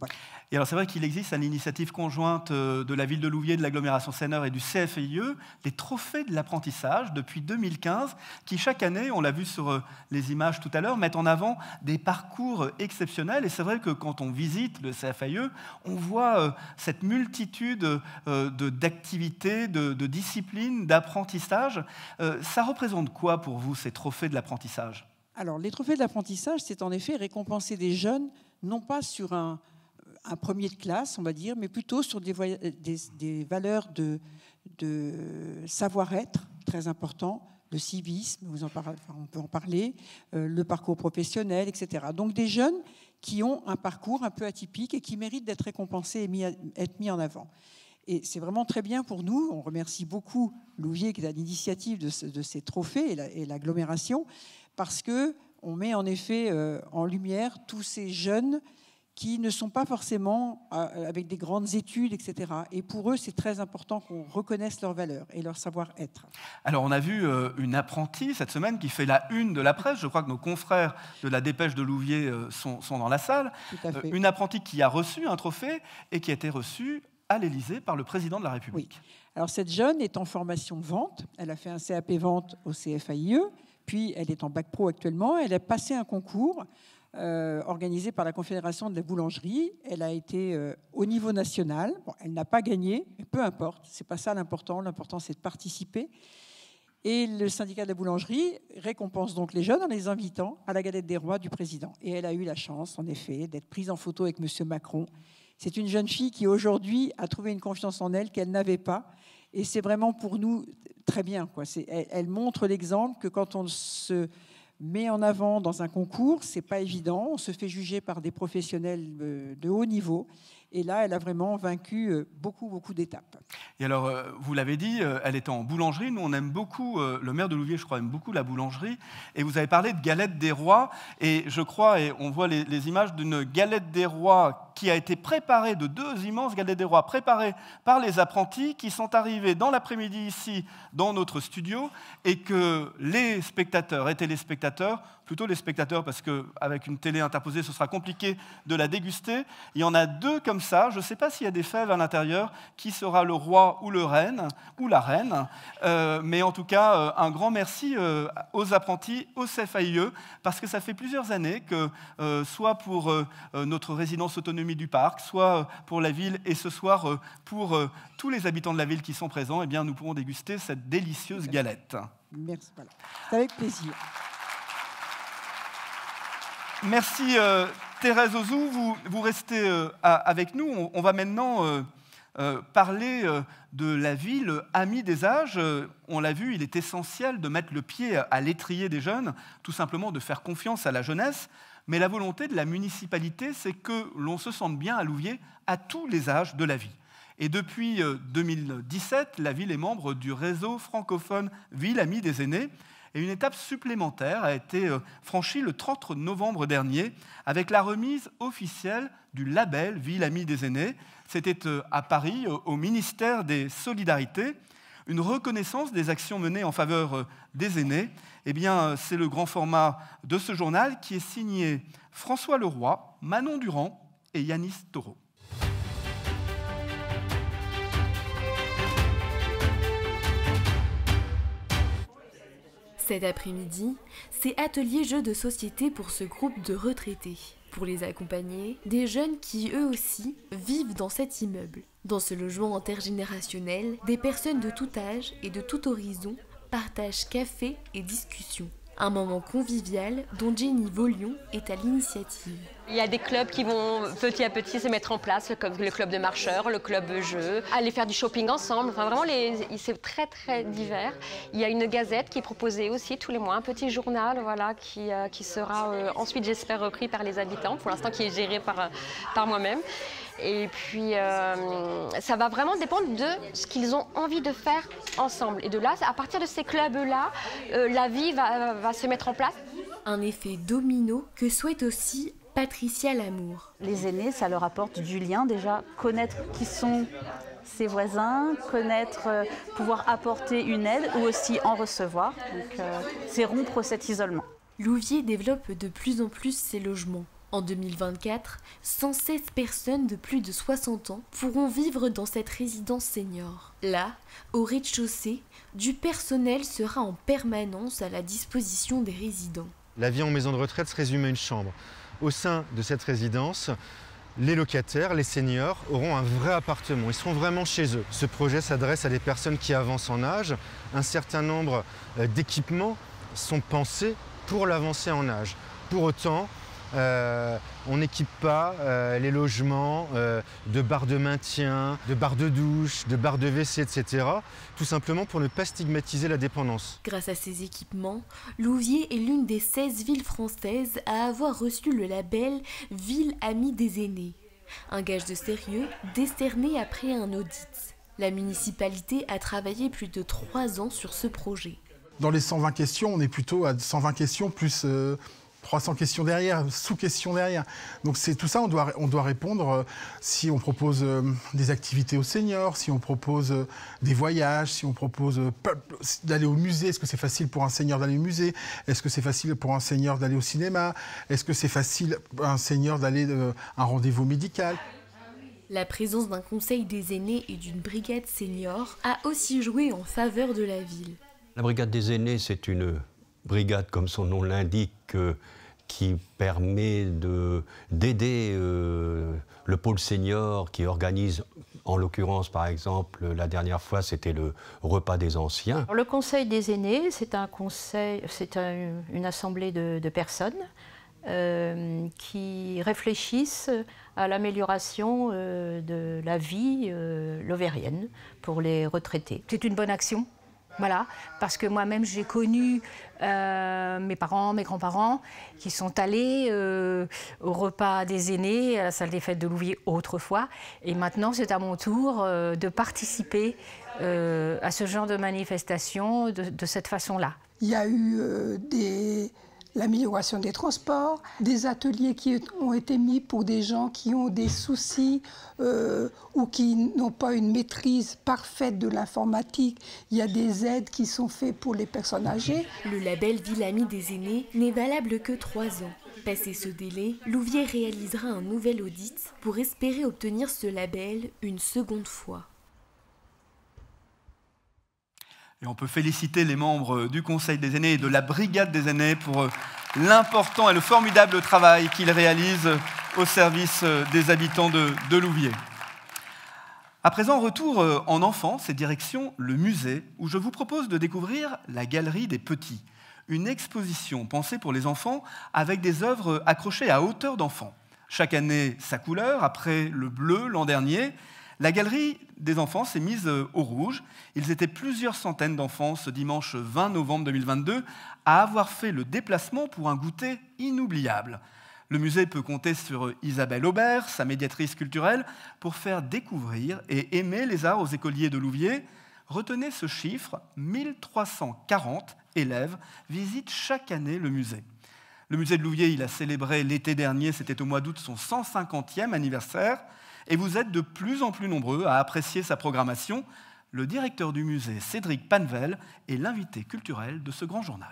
Voilà. Et alors c'est vrai qu'il existe à l'initiative conjointe de la ville de Louviers, de l'agglomération Seine-Nord et du C F I E, les trophées de l'apprentissage depuis deux mille quinze, qui chaque année, on l'a vu sur les images tout à l'heure, mettent en avant des parcours exceptionnels. Et c'est vrai que quand on visite le C F I E, on voit cette multitude d'activités, de, de disciplines, d'apprentissage. Ça représente quoi pour vous, ces trophées de l'apprentissage ? Alors, les trophées de l'apprentissage, c'est en effet récompenser des jeunes, non pas sur un, un premier de classe, on va dire, mais plutôt sur des, des, des valeurs de, de savoir-être, très important, le civisme, vous en parlez, enfin, on peut en parler, euh, le parcours professionnel, et cetera. Donc, des jeunes qui ont un parcours un peu atypique et qui méritent d'être récompensés et mis à, être mis en avant. Et c'est vraiment très bien pour nous. On remercie beaucoup Louviers qui est à l'initiative de, ce, de ces trophées et l'agglomération, parce qu'on met en effet euh, en lumière tous ces jeunes qui ne sont pas forcément euh, avec des grandes études, et cetera. Et pour eux, c'est très important qu'on reconnaisse leurs valeurs et leur savoir-être. Alors, on a vu euh, une apprentie cette semaine qui fait la une de la presse. Je crois que nos confrères de la Dépêche de Louviers euh, sont, sont dans la salle. Tout à fait. Euh, une apprentie qui a reçu un trophée et qui a été reçue à l'Élysée par le président de la République. Oui. Alors, cette jeune est en formation vente. Elle a fait un C A P vente au C F I E. Puis, elle est en bac pro actuellement. Elle a passé un concours euh, organisé par la Confédération de la boulangerie. Elle a été euh, au niveau national. Bon, elle n'a pas gagné, mais peu importe. Ce n'est pas ça l'important. L'important, c'est de participer. Et le syndicat de la boulangerie récompense donc les jeunes en les invitant à la galette des rois du président. Et elle a eu la chance, en effet, d'être prise en photo avec M. Macron. C'est une jeune fille qui, aujourd'hui, a trouvé une confiance en elle qu'elle n'avait pas. Et c'est vraiment pour nous très bien, quoi. Elle, elle montre l'exemple que quand on se met en avant dans un concours, c'est pas évident. On se fait juger par des professionnels de haut niveau. Et là, elle a vraiment vaincu beaucoup, beaucoup d'étapes. Et alors, vous l'avez dit, elle était en boulangerie. Nous, on aime beaucoup, le maire de Louviers, je crois, aime beaucoup la boulangerie. Et vous avez parlé de galette des rois. Et je crois, et on voit les, les images d'une galette des rois qui a été préparée, de deux immenses galettes des rois préparées par les apprentis qui sont arrivés dans l'après-midi ici, dans notre studio, et que les spectateurs et téléspectateurs, plutôt les spectateurs, parce qu'avec une télé interposée, ce sera compliqué de la déguster. Il y en a deux comme ça. Je ne sais pas s'il y a des fèves à l'intérieur, qui sera le roi ou le reine, ou la reine. Euh, mais en tout cas, euh, un grand merci euh, aux apprentis, au C F I E, parce que ça fait plusieurs années que, euh, soit pour euh, notre résidence autonomie du parc, soit pour la ville, et ce soir, euh, pour euh, tous les habitants de la ville qui sont présents, eh bien, nous pourrons déguster cette délicieuse galette. Merci. Voilà. C'est avec plaisir. Merci euh, Thérèse Ozou, vous, vous restez euh, à, avec nous. On, on va maintenant euh, euh, parler euh, de la ville amie des âges. Euh, on l'a vu, il est essentiel de mettre le pied à l'étrier des jeunes, tout simplement de faire confiance à la jeunesse. Mais la volonté de la municipalité, c'est que l'on se sente bien à Louviers à tous les âges de la vie. Et depuis euh, deux mille dix-sept, la ville est membre du réseau francophone Ville Amie des Aînés. Et une étape supplémentaire a été franchie le trente novembre dernier avec la remise officielle du label Ville Amie des Aînés. C'était à Paris, au ministère des Solidarités. Une reconnaissance des actions menées en faveur des aînés. Eh bien, c'est le grand format de ce journal qui est signé François Leroy, Manon Durand et Yanis Taureau. Cet après-midi, c'est atelier jeux de société pour ce groupe de retraités. Pour les accompagner, des jeunes qui, eux aussi, vivent dans cet immeuble. Dans ce logement intergénérationnel, des personnes de tout âge et de tout horizon partagent café et discussion. Un moment convivial dont Jenny Volion est à l'initiative. Il y a des clubs qui vont petit à petit se mettre en place, le club de marcheurs, le club de jeux, aller faire du shopping ensemble. Enfin, vraiment, c'est très très divers. Il y a une gazette qui est proposée aussi tous les mois, un petit journal voilà, qui, euh, qui sera euh, ensuite, j'espère, repris par les habitants, pour l'instant qui est géré par, par moi-même. Et puis, euh, ça va vraiment dépendre de ce qu'ils ont envie de faire ensemble. Et de là, à partir de ces clubs-là, euh, la vie va, va se mettre en place. Un effet domino que souhaite aussi Patricia Lamour. Les aînés, ça leur apporte du lien déjà, connaître qui sont ses voisins, connaître, euh, pouvoir apporter une aide ou aussi en recevoir. Donc, euh, c'est rompre cet isolement. Louviers développe de plus en plus ses logements. En deux mille vingt-quatre, cent seize personnes de plus de soixante ans pourront vivre dans cette résidence senior. Là, au rez-de-chaussée, du personnel sera en permanence à la disposition des résidents. La vie en maison de retraite se résume à une chambre. Au sein de cette résidence, les locataires, les seniors, auront un vrai appartement. Ils seront vraiment chez eux. Ce projet s'adresse à des personnes qui avancent en âge. Un certain nombre d'équipements sont pensés pour l'avancée en âge. Pour autant, euh, on n'équipe pas euh, les logements euh, de barres de maintien, de barres de douche, de barres de W C, et cetera, tout simplement pour ne pas stigmatiser la dépendance. Grâce à ces équipements, Louviers est l'une des seize villes françaises à avoir reçu le label « Ville amie des aînés », un gage de sérieux décerné après un audit. La municipalité a travaillé plus de trois ans sur ce projet. Dans les cent vingt questions, on est plutôt à cent vingt questions plus euh, trois cents questions derrière, sous-questions derrière. Donc c'est tout ça, on doit, on doit répondre euh, si on propose euh, des activités aux seniors, si on propose euh, des voyages, si on propose euh, d'aller au musée. Est-ce que c'est facile pour un senior d'aller au musée? Est-ce que c'est facile pour un senior d'aller au cinéma? Est-ce que c'est facile pour un senior d'aller euh, à un rendez-vous médical? La présence d'un conseil des aînés et d'une brigade senior a aussi joué en faveur de la ville. La brigade des aînés, c'est une brigade, comme son nom l'indique, euh, qui permet d'aider euh, le pôle senior, qui organise, en l'occurrence, par exemple, la dernière fois, c'était le repas des anciens. Alors, le conseil des aînés, c'est un conseil, c'est un, une assemblée de, de personnes euh, qui réfléchissent à l'amélioration euh, de la vie euh, lowérienne pour les retraités. C'est une bonne action. Voilà, parce que moi-même j'ai connu euh, mes parents, mes grands-parents qui sont allés euh, au repas des aînés à la salle des fêtes de Louviers autrefois. Et maintenant c'est à mon tour euh, de participer euh, à ce genre de manifestation de, de cette façon-là. Il y a eu euh, des... l'amélioration des transports, des ateliers qui ont été mis pour des gens qui ont des soucis euh, ou qui n'ont pas une maîtrise parfaite de l'informatique. Il y a des aides qui sont faites pour les personnes âgées. Le label Ville amie des aînés n'est valable que trois ans. Passé ce délai, Louviers réalisera un nouvel audit pour espérer obtenir ce label une seconde fois. Et on peut féliciter les membres du Conseil des aînés et de la Brigade des aînés pour l'important et le formidable travail qu'ils réalisent au service des habitants de, de Louviers. À présent, retour en enfance et direction le musée, où je vous propose de découvrir la Galerie des Petits, une exposition pensée pour les enfants avec des œuvres accrochées à hauteur d'enfant. Chaque année, sa couleur, après le bleu l'an dernier. La galerie des enfants s'est mise au rouge. Ils étaient plusieurs centaines d'enfants ce dimanche vingt novembre deux mille vingt-deux à avoir fait le déplacement pour un goûter inoubliable. Le musée peut compter sur Isabelle Aubert, sa médiatrice culturelle, pour faire découvrir et aimer les arts aux écoliers de Louviers. Retenez ce chiffre, mille trois cent quarante élèves visitent chaque année le musée. Le musée de Louviers, il a célébré l'été dernier, c'était au mois d'août, son cent cinquantième anniversaire. Et vous êtes de plus en plus nombreux à apprécier sa programmation. Le directeur du musée, Cédric Panvel, est l'invité culturel de ce grand journal.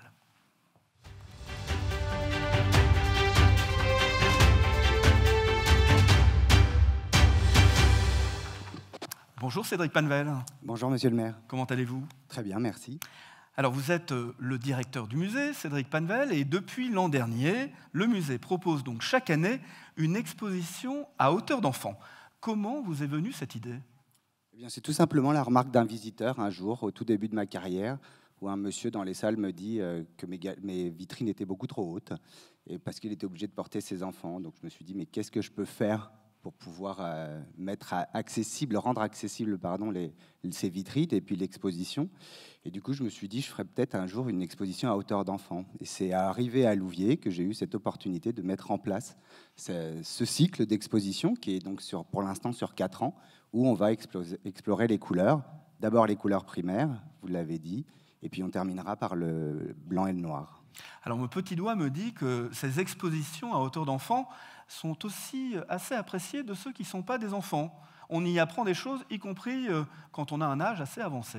Bonjour Cédric Panvel. Bonjour Monsieur le maire. Comment allez-vous? Très bien, merci. Alors vous êtes le directeur du musée, Cédric Panvel, et depuis l'an dernier, le musée propose donc chaque année une exposition à hauteur d'enfant. Comment vous est venue cette idée? Eh bien, c'est tout simplement la remarque d'un visiteur un jour, au tout début de ma carrière, où un monsieur dans les salles me dit euh, que mes, mes vitrines étaient beaucoup trop hautes, et parce qu'il était obligé de porter ses enfants. Donc je me suis dit, mais qu'est-ce que je peux faire pour pouvoir euh, mettre accessible, rendre accessible pardon, les, ces vitrines et puis l'exposition. Et du coup, je me suis dit, je ferais peut-être un jour une exposition à hauteur d'enfant. Et c'est arrivé à Louviers que j'ai eu cette opportunité de mettre en place ce, ce cycle d'exposition qui est donc sur, pour l'instant sur quatre ans, où on va exploser, explorer les couleurs. D'abord les couleurs primaires, vous l'avez dit, et puis on terminera par le blanc et le noir. Alors mon petit doigt me dit que ces expositions à hauteur d'enfant sont aussi assez appréciées de ceux qui ne sont pas des enfants. On y apprend des choses, y compris quand on a un âge assez avancé. Tout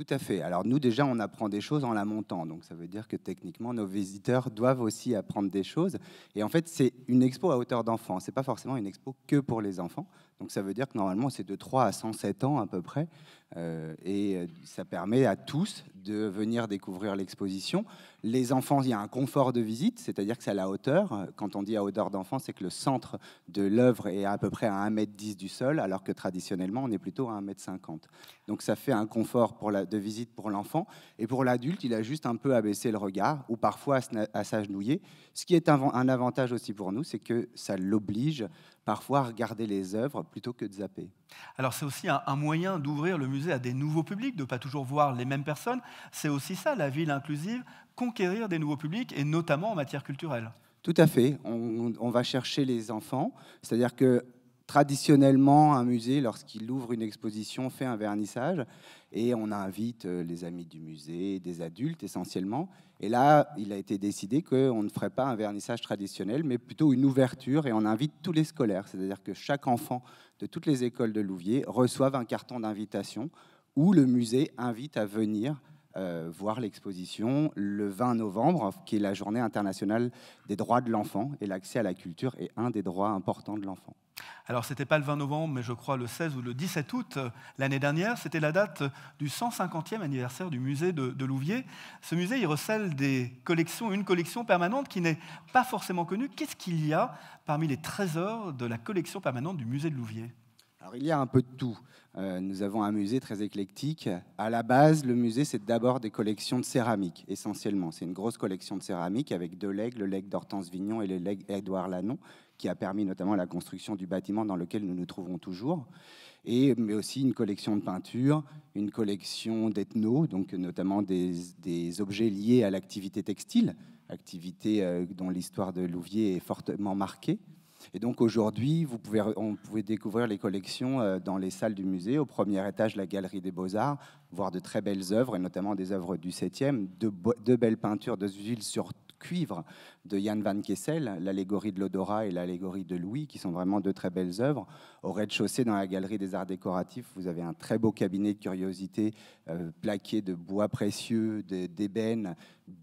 Tout à fait. Alors nous, déjà, on apprend des choses en la montant. Donc ça veut dire que techniquement, nos visiteurs doivent aussi apprendre des choses. Et en fait, c'est une expo à hauteur d'enfant. Ce n'est pas forcément une expo que pour les enfants. Donc ça veut dire que normalement, c'est de trois à cent sept ans à peu près. Euh, et ça permet à tous de venir découvrir l'exposition. Les enfants, il y a un confort de visite, c'est-à-dire que c'est à la hauteur. Quand on dit à hauteur d'enfant, c'est que le centre de l'œuvre est à peu près à un mètre dix du sol, alors que traditionnellement, on est plutôt à un mètre cinquante. Donc ça fait un confort pour la, de visite pour l'enfant. Et pour l'adulte, il a juste un peu à baisser le regard, ou parfois à, à s'agenouiller. Ce qui est un, un avantage aussi pour nous, c'est que ça l'oblige parfois à regarder les œuvres plutôt que de zapper. Alors c'est aussi un, un moyen d'ouvrir le musée à des nouveaux publics, de ne pas toujours voir les mêmes personnes. C'est aussi ça, la ville inclusive, conquérir des nouveaux publics, et notamment en matière culturelle. Tout à fait. On, on va chercher les enfants. C'est-à-dire que traditionnellement, un musée, lorsqu'il ouvre une exposition, fait un vernissage, et on invite les amis du musée, des adultes essentiellement. Et là, il a été décidé qu'on ne ferait pas un vernissage traditionnel, mais plutôt une ouverture, et on invite tous les scolaires. C'est-à-dire que chaque enfant de toutes les écoles de Louviers reçoive un carton d'invitation où le musée invite à venir Euh, voir l'exposition le vingt novembre, qui est la journée internationale des droits de l'enfant, et l'accès à la culture est un des droits importants de l'enfant. Alors, ce n'était pas le vingt novembre, mais je crois le seize ou le dix-sept août euh, l'année dernière. C'était la date du cent cinquantième anniversaire du musée de, de Louviers. Ce musée, il recèle des collections, une collection permanente qui n'est pas forcément connue. Qu'est-ce qu'il y a parmi les trésors de la collection permanente du musée de Louviers ? Alors, il y a un peu de tout. Euh, nous avons un musée très éclectique. À la base, le musée, c'est d'abord des collections de céramique, essentiellement. C'est une grosse collection de céramique avec deux legs, le leg d'Hortense Vignon et le leg Édouard Lannon, qui a permis notamment la construction du bâtiment dans lequel nous nous trouvons toujours. Et, mais aussi une collection de peinture, une collection d'ethno, donc notamment des, des objets liés à l'activité textile, activité euh, dont l'histoire de Louviers est fortement marquée. Et donc aujourd'hui, vous pouvez, on pouvait découvrir les collections dans les salles du musée. Au premier étage, la Galerie des Beaux-Arts, voir de très belles œuvres, et notamment des œuvres du septième, deux, deux belles peintures de huile sur cuivre de Jan van Kessel, l'allégorie de l'odorat et l'allégorie de Louis, qui sont vraiment deux très belles œuvres. Au rez-de-chaussée, dans la Galerie des Arts Décoratifs, vous avez un très beau cabinet de curiosités euh, plaqué de bois précieux, d'ébène,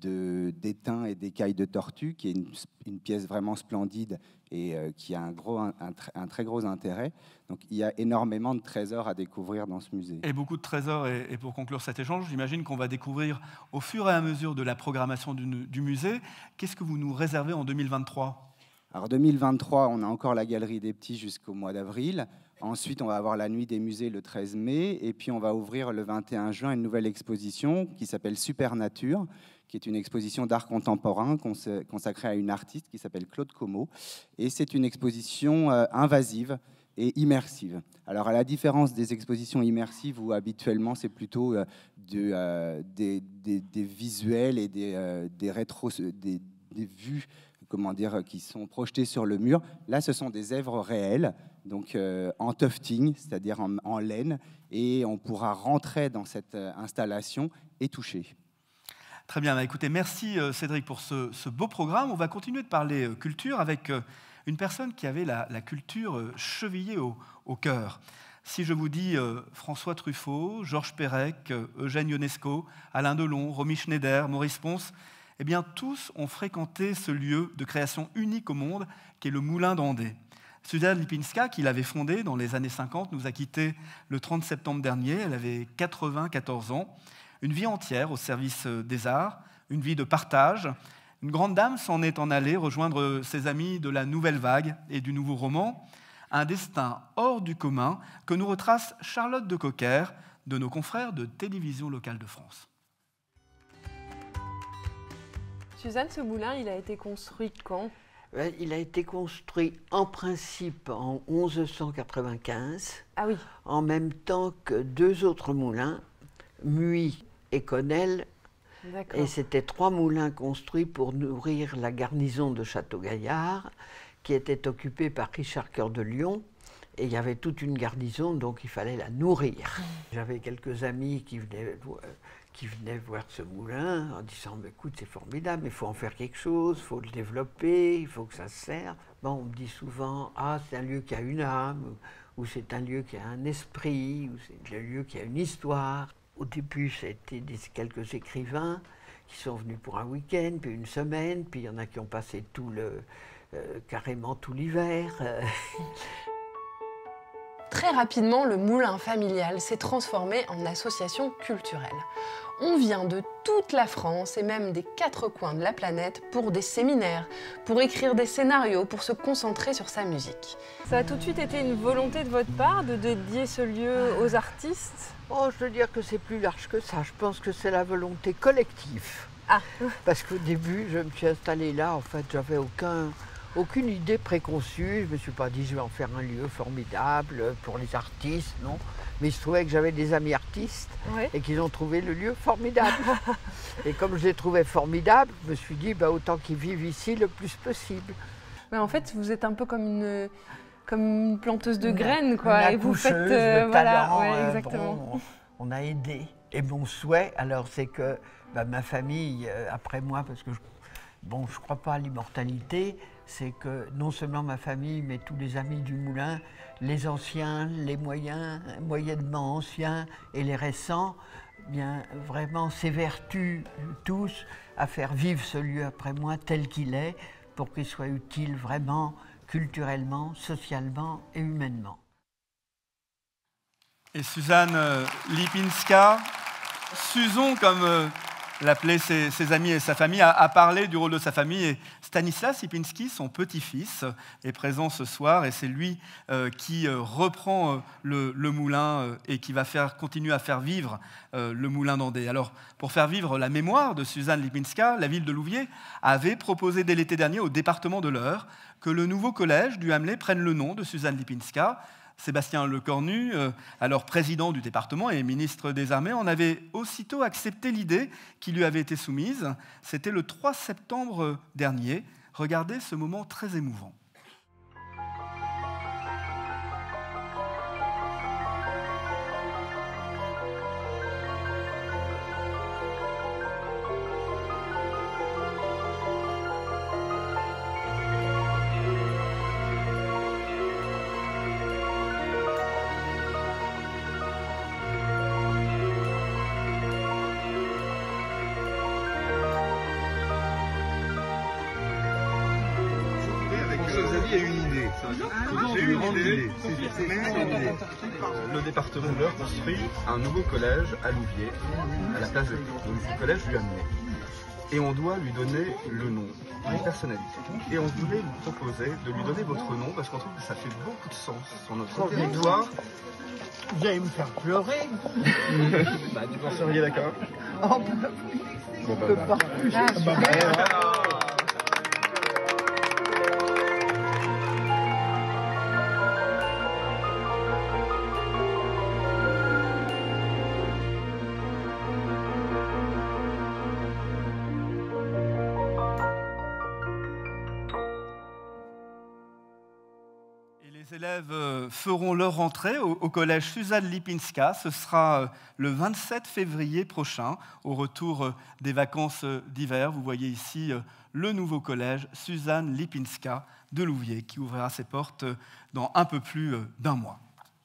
d'étain et d'écailles de tortue, qui est une, une pièce vraiment splendide et euh, qui a un, gros, un, un, un très gros intérêt. Donc il y a énormément de trésors à découvrir dans ce musée. Et beaucoup de trésors, et, et pour conclure cet échange, j'imagine qu'on va découvrir au fur et à mesure de la programmation du, du musée. Qu'est-ce que vous nous réservez en deux mille vingt-trois ? Alors deux mille vingt-trois, on a encore la Galerie des Petits jusqu'au mois d'avril. Ensuite, on va avoir la Nuit des musées le treize mai. Et puis on va ouvrir le vingt et un juin une nouvelle exposition qui s'appelle Supernature, qui est une exposition d'art contemporain consacrée à une artiste qui s'appelle Claude Como. Et c'est une exposition euh, invasive et immersive. Alors, à la différence des expositions immersives où habituellement c'est plutôt euh, de, euh, des, des, des visuels et des, euh, des rétros, des, des vues, comment dire, qui sont projetées sur le mur, là, ce sont des œuvres réelles, donc euh, en tufting, c'est-à-dire en, en laine, et on pourra rentrer dans cette euh, installation et toucher. Très bien, bah, écoutez, merci euh, Cédric pour ce, ce beau programme. On va continuer de parler euh, culture avec euh, une personne qui avait la, la culture euh, chevillée au, au cœur. Si je vous dis euh, François Truffaut, Georges Perec, euh, Eugène Ionesco, Alain Delon, Romy Schneider, Maurice Pons, eh bien tous ont fréquenté ce lieu de création unique au monde qui est le Moulin d'Andé. Suzanne Lipinska, qui l'avait fondé dans les années cinquante, nous a quittés le trente septembre dernier. Elle avait quatre-vingt-quatorze ans. Une vie entière au service des arts, une vie de partage. Une grande dame s'en est en allée rejoindre ses amis de la Nouvelle Vague et du Nouveau Roman. Un destin hors du commun que nous retrace Charlotte de Cocker, de nos confrères de Télévision locale de France. Suzanne, ce moulin, il a été construit quand ? Il a été construit en principe en mille onze cent quatre-vingt-quinze, ah oui. En même temps que deux autres moulins, Muy et Connel. Et c'était trois moulins construits pour nourrir la garnison de Château-Gaillard, qui était occupée par Richard Cœur de Lion. Et il y avait toute une garnison, donc il fallait la nourrir. J'avais quelques amis qui venaient, qui venaient voir ce moulin en disant « Écoute, c'est formidable, mais il faut en faire quelque chose, il faut le développer, il faut que ça se serve. » Bon, on me dit souvent « Ah, c'est un lieu qui a une âme » ou « C'est un lieu qui a un esprit » ou « C'est un lieu qui a une histoire ». Au début, c'était des, quelques écrivains qui sont venus pour un week-end, puis une semaine, puis il y en a qui ont passé tout le, euh, carrément tout l'hiver. Très rapidement, le moulin familial s'est transformé en association culturelle. On vient de toute la France et même des quatre coins de la planète pour des séminaires, pour écrire des scénarios, pour se concentrer sur sa musique. Ça a tout de suite été une volonté de votre part de dédier ce lieu aux artistes? Oh, je veux dire que c'est plus large que ça. Je pense que c'est la volonté collective. Ah. Parce qu'au début, je me suis installée là, en fait, j'avais aucun... aucune idée préconçue. Je ne me suis pas dit je vais en faire un lieu formidable pour les artistes, non. Mais il se trouvait que j'avais des amis artistes oui. et qu'ils ont trouvé le lieu formidable. Et comme je les trouvais formidables, je me suis dit bah, autant qu'ils vivent ici le plus possible. Mais en fait, vous êtes un peu comme une, comme une planteuse de une, graines, quoi. Une et vous faites euh, voilà, ouais, exactement. Bon, on, on a aidé. Et mon souhait, alors, c'est que bah, ma famille, euh, après moi, parce que je, bon, je ne crois pas à l'immortalité, c'est que non seulement ma famille, mais tous les amis du moulin, les anciens, les moyens, moyennement anciens et les récents, bien vraiment s'évertuent tous à faire vivre ce lieu après moi tel qu'il est, pour qu'il soit utile vraiment culturellement, socialement et humainement. Et Suzanne euh, Lipinska, Suzon comme euh, l'appelaient ses, ses amis et sa famille, a, a parlé du rôle de sa famille. Et Stanislas Lipinski, son petit-fils, est présent ce soir et c'est lui euh, qui euh, reprend euh, le, le moulin euh, et qui va faire, continuer à faire vivre euh, le moulin d'Andé. Alors, pour faire vivre la mémoire de Suzanne Lipinska, la ville de Louviers avait proposé dès l'été dernier au département de l'Eure que le nouveau collège du Hamelet prenne le nom de Suzanne Lipinska. Sébastien Lecornu, euh, alors président du département et ministre des Armées, en avait aussitôt accepté l'idée qui lui avait été soumise. C'était le trois septembre dernier. Regardez ce moment très émouvant. Le département de l'Eure construit un nouveau collège à Louviers, à la place de le collège du Hamelet. Et on doit lui donner le nom, les personnalités. Et on voulait vous proposer de lui donner votre nom parce qu'on trouve que ça fait beaucoup de sens sur notre territoire. Vous allez me faire pleurer. Bah, tu penseriez d'accord? Oh, bah, bon, bah, bah, bah. Ah, bah, bah, Les élèves feront leur rentrée au, au collège Suzanne Lipinska. Ce sera le vingt-sept février prochain, au retour des vacances d'hiver. Vous voyez ici le nouveau collège Suzanne Lipinska de Louviers qui ouvrira ses portes dans un peu plus d'un mois.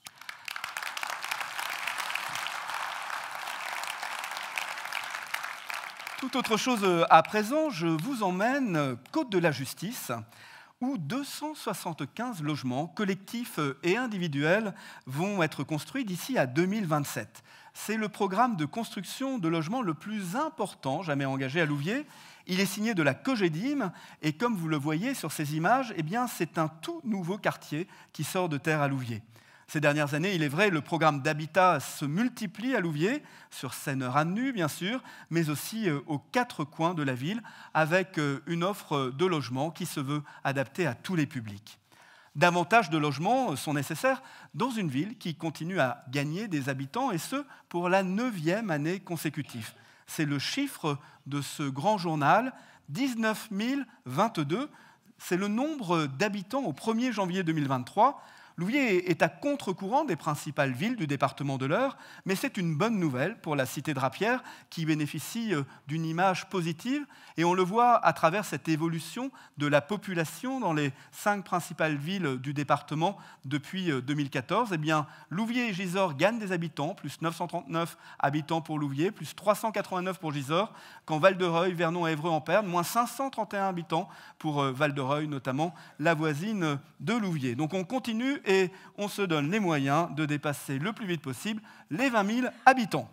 Tout autre chose à présent, je vous emmène côte de la Justice, où deux cent soixante-quinze logements collectifs et individuels vont être construits d'ici à deux mille vingt-sept. C'est le programme de construction de logements le plus important jamais engagé à Louviers. Il est signé de la Cogedim et comme vous le voyez sur ces images, eh bien, c'est un tout nouveau quartier qui sort de terre à Louviers. Ces dernières années, il est vrai, le programme d'habitat se multiplie à Louviers, sur Seine-Rannu bien sûr, mais aussi aux quatre coins de la ville, avec une offre de logements qui se veut adaptée à tous les publics. Davantage de logements sont nécessaires dans une ville qui continue à gagner des habitants, et ce, pour la neuvième année consécutive. C'est le chiffre de ce grand journal, dix-neuf mille vingt-deux. C'est le nombre d'habitants au premier janvier deux mille vingt-trois. Louviers est à contre-courant des principales villes du département de l'Eure, mais c'est une bonne nouvelle pour la cité drapière qui bénéficie d'une image positive et on le voit à travers cette évolution de la population dans les cinq principales villes du département depuis deux mille quatorze. Eh bien, Louviers et Gisors gagnent des habitants, plus neuf cent trente-neuf habitants pour Louviers, plus trois cent quatre-vingt-neuf pour Gisors, quand Val-de-Reuil, Vernon et Évreux en perdent, moins cinq cent trente et un habitants pour Val-de-Reuil, notamment la voisine de Louviers. Donc on continue et on se donne les moyens de dépasser le plus vite possible les vingt mille habitants.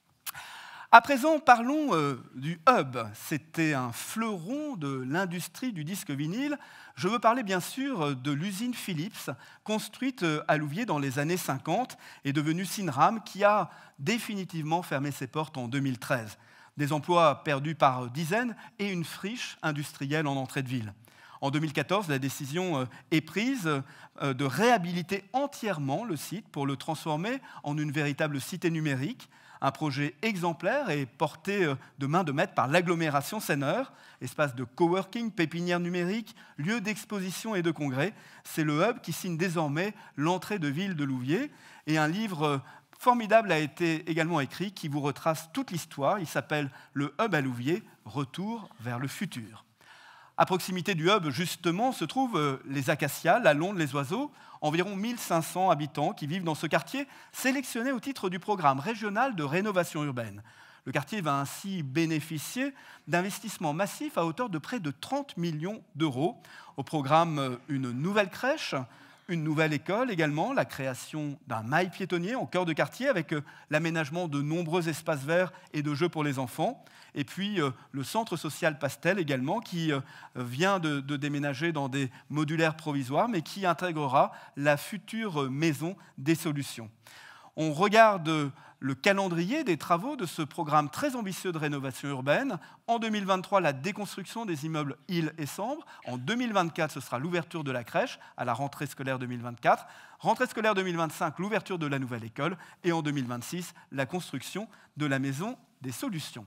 À présent, parlons euh, du hub. C'était un fleuron de l'industrie du disque vinyle. Je veux parler bien sûr de l'usine Philips, construite à Louviers dans les années cinquante et devenue Cinram, qui a définitivement fermé ses portes en deux mille treize. Des emplois perdus par dizaines et une friche industrielle en entrée de ville. En deux mille quatorze, la décision est prise de réhabiliter entièrement le site pour le transformer en une véritable cité numérique. Un projet exemplaire est porté de main de maître par l'agglomération Seine-Eure, espace de coworking, pépinière numérique, lieu d'exposition et de congrès. C'est le hub qui signe désormais l'entrée de ville de Louviers. Et un livre formidable a été également écrit qui vous retrace toute l'histoire. Il s'appelle « Le hub à Louviers, retour vers le futur ». À proximité du hub, justement, se trouvent les acacias, la Londe, les oiseaux, environ mille cinq cents habitants qui vivent dans ce quartier, sélectionné au titre du programme régional de rénovation urbaine. Le quartier va ainsi bénéficier d'investissements massifs à hauteur de près de trente millions d'euros. Au programme, une nouvelle crèche, une nouvelle école également, la création d'un mail piétonnier en cœur de quartier avec l'aménagement de nombreux espaces verts et de jeux pour les enfants. Et puis euh, le centre social Pastel également, qui euh, vient de, de déménager dans des modulaires provisoires, mais qui intégrera la future maison des solutions. On regarde le calendrier des travaux de ce programme très ambitieux de rénovation urbaine. En deux mille vingt-trois, la déconstruction des immeubles Île et Sambre. En deux mille vingt-quatre, ce sera l'ouverture de la crèche à la rentrée scolaire deux mille vingt-quatre. Rentrée scolaire deux mille vingt-cinq, l'ouverture de la nouvelle école. Et en deux mille vingt-six, la construction de la maison des solutions.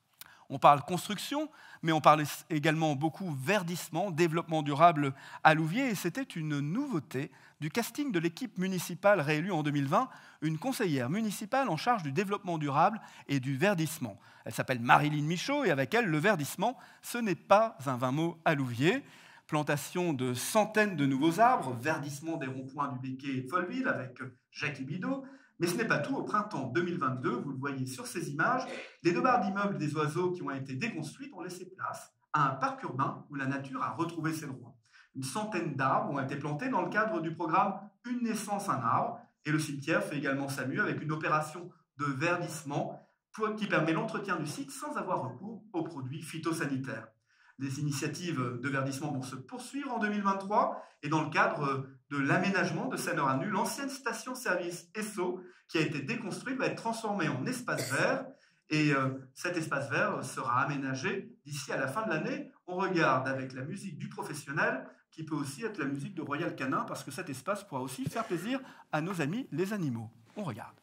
On parle construction, mais on parle également beaucoup verdissement, développement durable à Louviers. Et c'était une nouveauté du casting de l'équipe municipale réélue en deux mille vingt, une conseillère municipale en charge du développement durable et du verdissement. Elle s'appelle Marilyn Michaud et avec elle, le verdissement, ce n'est pas un vain mot à Louviers. Plantation de centaines de nouveaux arbres, verdissement des ronds-points du Béquet et de Folleville avec Jacques Bidot. Mais ce n'est pas tout. Au printemps deux mille vingt-deux, vous le voyez sur ces images, les deux barres d'immeubles des oiseaux qui ont été déconstruites ont laissé place à un parc urbain où la nature a retrouvé ses droits. Une centaine d'arbres ont été plantés dans le cadre du programme Une naissance, un arbre. Et le cimetière fait également sa mue avec une opération de verdissement qui permet l'entretien du site sans avoir recours aux produits phytosanitaires. Les initiatives de verdissement vont se poursuivre en deux mille vingt-trois et dans le cadre de l'aménagement de Seine-Eure-à-Nu, l'ancienne station-service Esso qui a été déconstruite va être transformée en espace vert et euh, cet espace vert sera aménagé d'ici à la fin de l'année. On regarde avec la musique du professionnel qui peut aussi être la musique de Royal Canin parce que cet espace pourra aussi faire plaisir à nos amis les animaux. On regarde.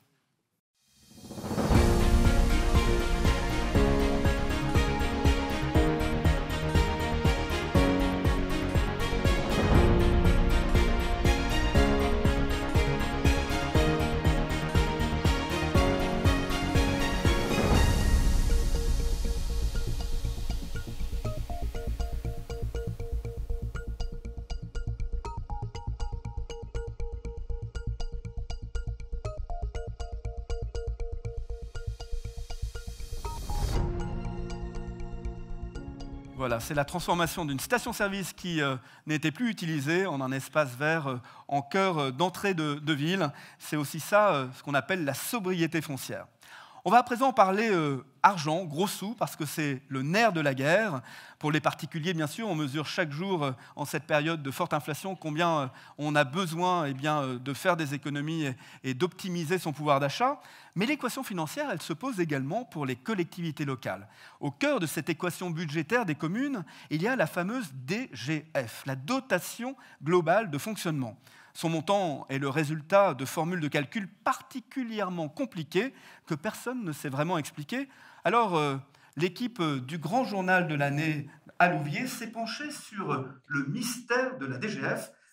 Voilà, c'est la transformation d'une station-service qui euh, n'était plus utilisée en un espace vert euh, en cœur euh, d'entrée de, de ville. C'est aussi ça, euh, ce qu'on appelle la sobriété foncière. On va à présent parler euh, argent, gros sous, parce que c'est le nerf de la guerre. Pour les particuliers, bien sûr, on mesure chaque jour, euh, en cette période de forte inflation, combien euh, on a besoin eh bien, euh, de faire des économies et, et d'optimiser son pouvoir d'achat. Mais l'équation financière, elle se pose également pour les collectivités locales. Au cœur de cette équation budgétaire des communes, il y a la fameuse D G F, la dotation globale de fonctionnement. Son montant est le résultat de formules de calcul particulièrement compliquées que personne ne sait vraiment expliquer. Alors, euh, l'équipe du grand journal de l'année à Louviers s'est penchée sur le mystère de la D G F.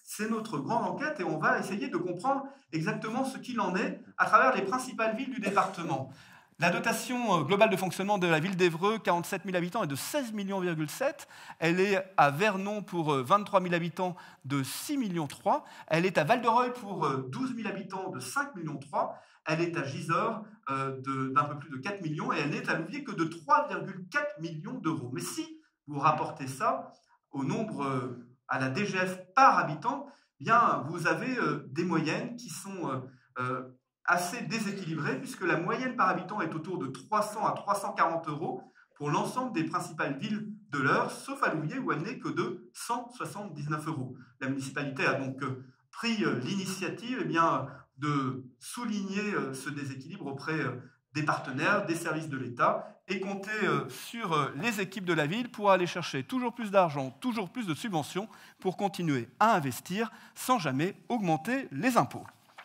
C'est notre grande enquête et on va essayer de comprendre exactement ce qu'il en est à travers les principales villes du département. La dotation globale de fonctionnement de la ville d'Évreux, quarante-sept mille habitants, est de seize millions virgule sept. Elle est à Vernon pour vingt-trois mille habitants de six millions trois. Elle est à Val-de-Reuil pour douze mille habitants de cinq millions trois. Elle est à Gisors euh, d'un peu plus de quatre millions et elle n'est à Louviers que de trois virgule quatre millions d'euros. Mais si vous rapportez ça au nombre, euh, à la D G F par habitant, eh bien, vous avez euh, des moyennes qui sont euh, euh, assez déséquilibrées puisque la moyenne par habitant est autour de trois cents à trois cent quarante euros pour l'ensemble des principales villes de l'Eure, sauf à Louviers où elle n'est que de cent soixante-dix-neuf euros. La municipalité a donc euh, pris euh, l'initiative eh bien, de souligner euh, ce déséquilibre auprès euh, des partenaires, des services de l'État et compter euh, sur euh, les équipes de la ville pour aller chercher toujours plus d'argent, toujours plus de subventions pour continuer à investir sans jamais augmenter les impôts.